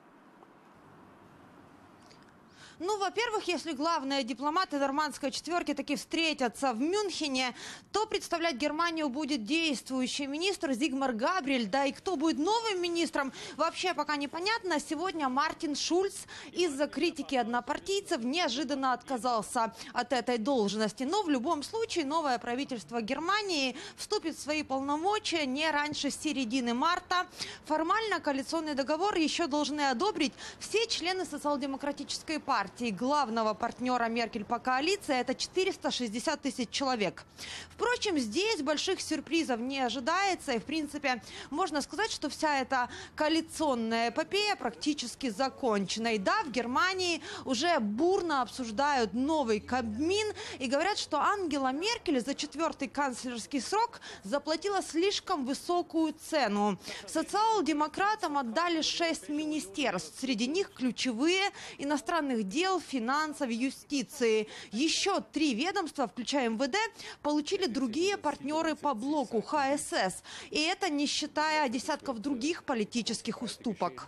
Во-первых, если главные дипломаты нормандской четверки таки встретятся в Мюнхене, то представлять Германию будет действующий министр Зигмар Габриэль. Да и кто будет новым министром, вообще пока непонятно. Сегодня Мартин Шульц из-за критики однопартийцев неожиданно отказался от этой должности. Но в любом случае новое правительство Германии вступит в свои полномочия не раньше середины марта. Формально коалиционный договор еще должны одобрить все члены социал-демократической партии. партии главного партнера Меркель по коалиции – это 460 тысяч человек. Впрочем, здесь больших сюрпризов не ожидается. И, в принципе, можно сказать, что вся эта коалиционная эпопея практически закончена. И да, в Германии уже бурно обсуждают новый Кабмин и говорят, что Ангела Меркель за 4-й канцлерский срок заплатила слишком высокую цену. Социал-демократам отдали 6 министерств. Среди них ключевые – иностранных дел, финансов, юстиции. Еще 3 ведомства, включая МВД, получили другие партнеры по блоку ХСС. И это не считая десятков других политических уступок.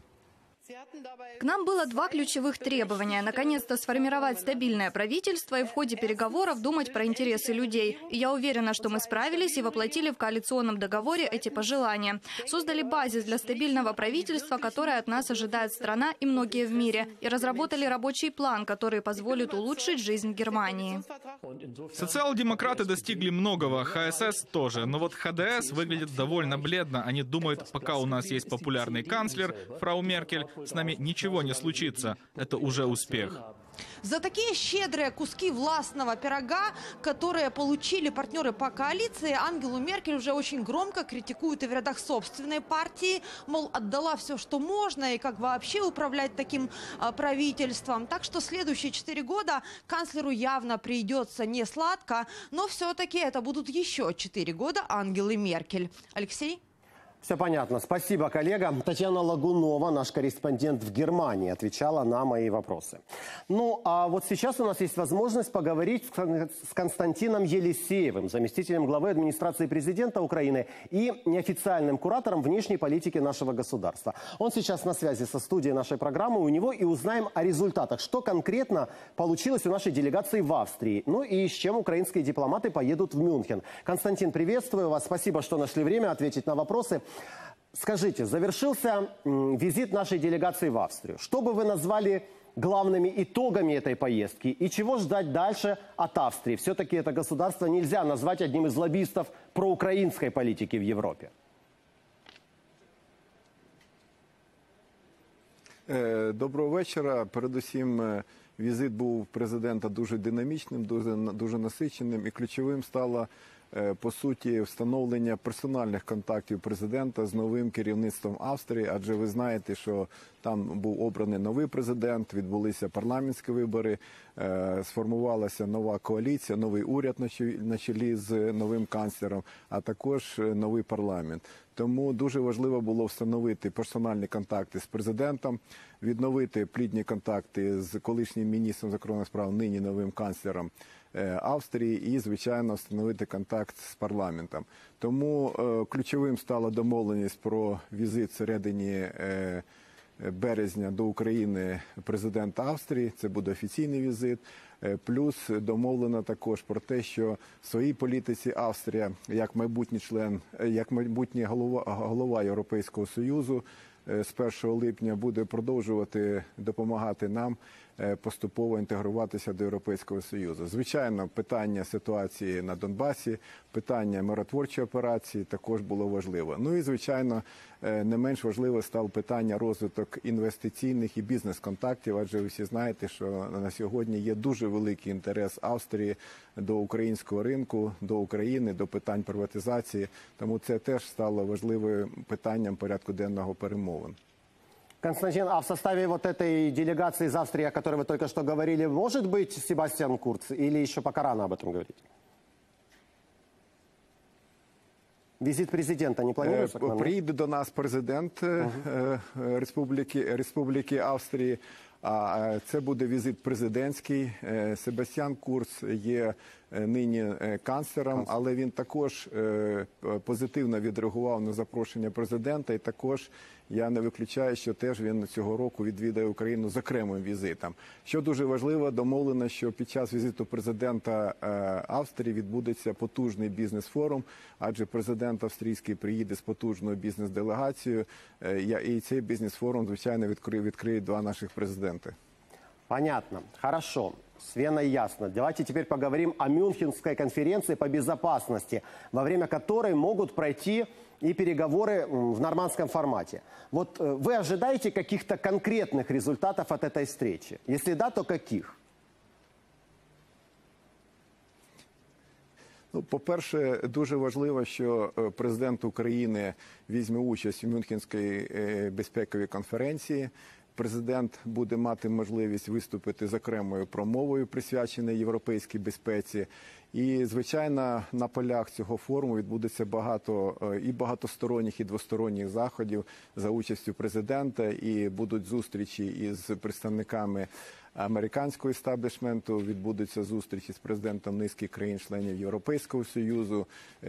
К нам было 2 ключевых требования. Наконец-то сформировать стабильное правительство и в ходе переговоров думать про интересы людей. И я уверена, что мы справились и воплотили в коалиционном договоре эти пожелания. Создали базис для стабильного правительства, которое от нас ожидает страна и многие в мире. И разработали рабочий план, который позволит улучшить жизнь в Германии. Социал-демократы достигли многого, ХСС тоже. Но вот ХДС выглядит довольно бледно. Они думают, пока у нас есть популярный канцлер, фрау Меркель, с нами ничего не случится. Это уже успех. За такие щедрые куски властного пирога, которые получили партнеры по коалиции, Ангелу Меркель уже очень громко критикуют и в рядах собственной партии. Мол, отдала все, что можно, и как вообще управлять таким правительством. Так что следующие 4 года канцлеру явно придется не сладко, но все-таки это будут еще 4 года Ангелы Меркель. Алексей? Все понятно. Спасибо, коллега. Татьяна Лагунова, наш корреспондент в Германии, отвечала на мои вопросы. Ну, а вот сейчас у нас есть возможность поговорить с Константином Елисеевым, заместителем главы администрации президента Украины и неофициальным куратором внешней политики нашего государства. Он сейчас на связи со студией нашей программы. У него и узнаем о результатах, что конкретно получилось у нашей делегации в Австрии. Ну и с чем украинские дипломаты поедут в Мюнхен. Константин, приветствую вас. Спасибо, что нашли время ответить на вопросы. Скажите, завершился визит нашей делегации в Австрию. Что бы вы назвали главными итогами этой поездки? И чего ждать дальше от Австрии? Все-таки это государство нельзя назвать одним из лоббистов проукраинской политики в Европе. Доброго вечора. Передусім, візит був президента дуже динамічним, дуже насиченим. І ключовим стало, по суті, встановлення персональних контактів президента з новим керівництвом Австрії. Адже ви знаєте, що там був обраний новий президент, відбулися парламентські вибори, сформувалася нова коаліція, новий уряд на чолі з новим канцлером, а також новий парламент. Тому дуже важливо було встановити персональні контакти з президентом, відновити плідні контакти з колишнім міністром закордонних справ, нині новим канцлером Австрії і, звичайно, встановити контакт з парламентом. Тому ключовим стала домовленість про візит всередині березня до України президента Австрії. Це буде офіційний візит. Плюс домовлено також про те, що в своїй політиці Австрія, як майбутній член, як майбутній голова Європейського Союзу, з 1 липня буде продовжувати допомагати нам поступово інтегруватися до Європейського Союзу. Звичайно, питання ситуації на Донбасі, питання миротворчої операції також було важливо. Ну і, звичайно, не менш важливо стало питання розвиток інвестиційних і бізнес-контактів, адже ви всі знаєте, що на сьогодні є дуже великий інтерес Австрії до українського ринку, до України, до питань приватизації. Тому це теж стало важливим питанням порядку денного перемовин. Константин, а в составе вот этой делегации из Австрии, о которой вы только что говорили, может быть Себастьян Курц или еще пока рано об этом говорить? Визит президента не планируется к нам? Приїде до нас президент Республіки Австрії. А це буде візит президентський. Себастьян Курц є нині канцлером, але він також позитивно відреагував на запрошення президента. І також я не виключаю, що теж він цього року відвідає Україну з окремим візитом. Що дуже важливо, домовлено, що під час візиту президента Австрії відбудеться потужний бізнес-форум, адже президент австрійський приїде з потужною бізнес-делегацією. І цей бізнес-форум, звичайно, відкриють 2 наших президенти. Понятно. Хорошо. С Веной ясно. Давайте теперь поговорим о Мюнхенской конференции по безопасности, во время которой могут пройти и переговоры в нормандском формате. Вот вы ожидаете каких-то конкретных результатов от этой встречи? Если да, то каких? Ну, по-перше, дуже важливо, що президент України візьме участь у Мюнхенській безпековій конференції. Президент буде мати можливість виступити з окремою промовою, присвяченою європейській безпеці. І, звичайно, на полях цього форуму відбудеться багато і багатосторонніх, і двосторонніх заходів за участю президента. І будуть зустрічі із представниками американського істаблішменту, відбудуться зустрічі з президентом низки країн-членів Європейського Союзу,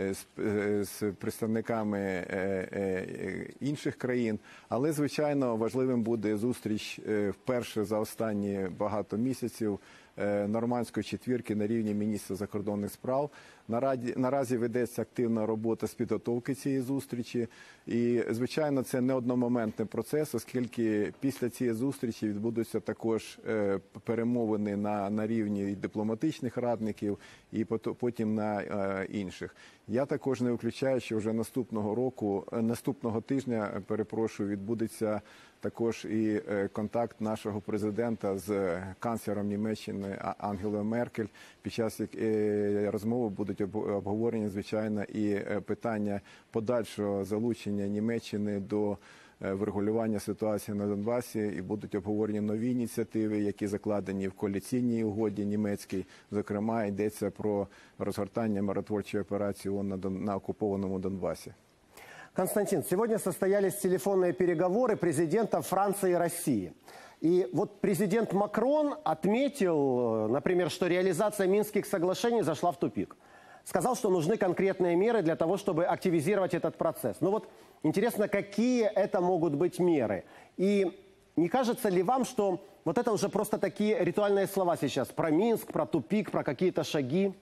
з представниками інших країн. Але, звичайно, важливим буде зустріч вперше за останні багато місяців нормандської четвірки на рівні міністра закордонних справ. Наразі ведеться активна робота з підготовки цієї зустрічі. І, звичайно, це не одномоментний процес, оскільки після цієї зустрічі відбудуться також перемовини на рівні дипломатичних радників і потім на інших. Я також не виключаю, що вже наступного тижня, відбудеться також і контакт нашого президента з канцлером Німеччини Ангелою Меркель. Під час розмови будуть обговорені, звичайно, і питання подальшого залучення Німеччини до врегулювання ситуації на Донбасі, і будуть обговорені нові ініціативи, які закладені в коаліційній угоді німецькій. Зокрема, йдеться про розгортання миротворчої операції ООН на окупованому Донбасі. Константин, сегодня состоялись телефонные переговоры президентов Франции и России. И вот президент Макрон отметил, например, что реализация Минских соглашений зашла в тупик. Сказал, что нужны конкретные меры для того, чтобы активизировать этот процесс. Ну вот интересно, какие это могут быть меры? И не кажется ли вам, что вот это уже просто такие ритуальные слова сейчас про Минск, про тупик, про какие-то шаги?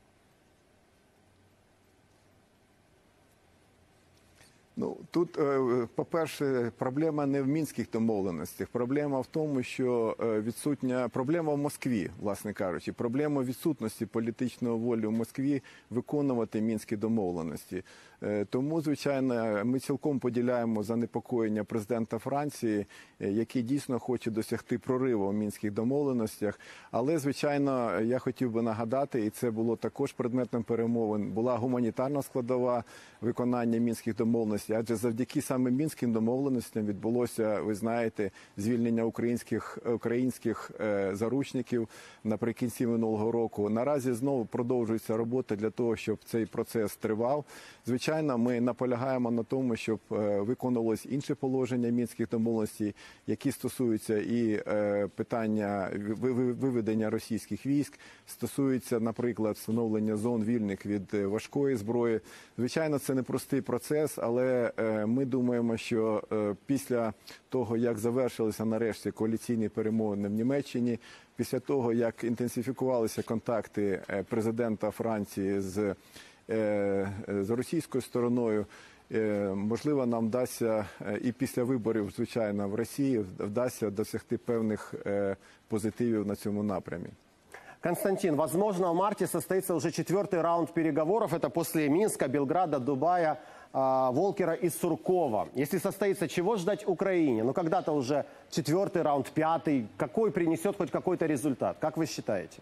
Ну, тут, по-перше, проблема не в мінських домовленостях. Проблема в тому, що проблема в Москві, власне кажучи. Проблема відсутності політичної волі в Москві виконувати мінські домовленості. Тому, звичайно, ми цілком поділяємо занепокоєння президента Франції, який дійсно хоче досягти прориву в мінських домовленостях. Але, звичайно, я хотів би нагадати, і це було також предметом перемовин, була гуманітарна складова виконання мінських домовленостей. Адже завдяки саме мінським домовленостям відбулося, ви знаєте, звільнення українських заручників наприкінці минулого року. Наразі знову продовжується робота для того, щоб цей процес тривав. Звичайно, ми наполягаємо на тому, щоб виконувалось інше положення мінських домовленостей, які стосуються і питання виведення російських військ, стосуються, наприклад, встановлення зон вільних від важкої зброї. Звичайно, це непростий процес, але ми думаємо, що після того, як завершилися нарешті коаліційні перемовини в Німеччині, після того, як інтенсифікувалися контакти президента Франції з російською стороною, можливо, нам вдасться і після виборів, звичайно, в Росії вдасться досягти певних позитивів на цьому напрямі. Константин, возможно, в марте состоится уже 4-й раунд переговоров. Это после Минска, Белграда, Дубая, Волкера и Суркова. Если состоится, чего ждать Украине? Ну, когда-то уже 4-й раунд, 5-й. Какой принесет хоть какой-то результат? Как вы считаете?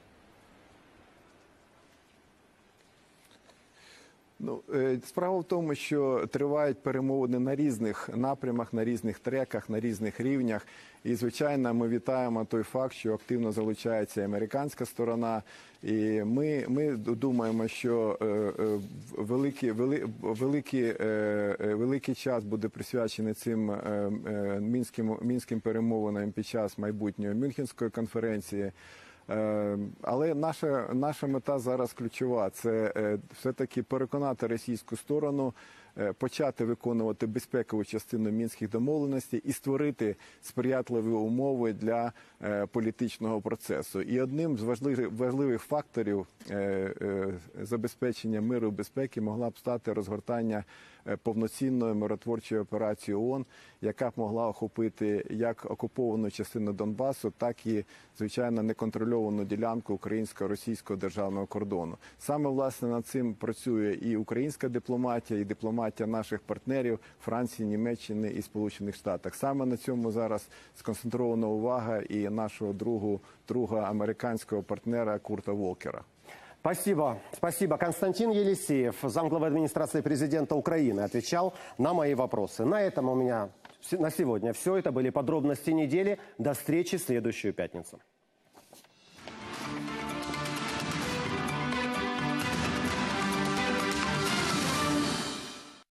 Ну, справа в тому, що тривають перемовини на різних напрямах, на різних треках, на різних рівнях. І, звичайно, ми вітаємо той факт, що активно залучається американська сторона. І ми думаємо, що великий час буде присвячений цим мінським перемовинам під час майбутньої Мюнхенської конференції. Але наша мета зараз ключова – це все-таки переконати російську сторону, почати виконувати безпекову частину мінських домовленостей і створити сприятливі умови для політичного процесу. І одним з важливих факторів забезпечення миру і безпеки могла б стати розгортання повноцінної миротворчої операції ООН, яка б могла охопити як окуповану частину Донбасу, так і, звичайно, неконтрольовану ділянку українсько-російського державного кордону. Саме, власне, над цим працює і українська дипломатія, і дипломатія наших партнерів Франції, Німеччини і Сполучених Штатів. Саме на цьому зараз сконцентрована увага і нашого друга американського партнера Курта Волкера. Спасибо. Спасибо. Константин Елисеев, замглавы администрации президента Украины, отвечал на мои вопросы. На этом у меня на сегодня все. Это были подробности недели. До встречи в следующую пятницу.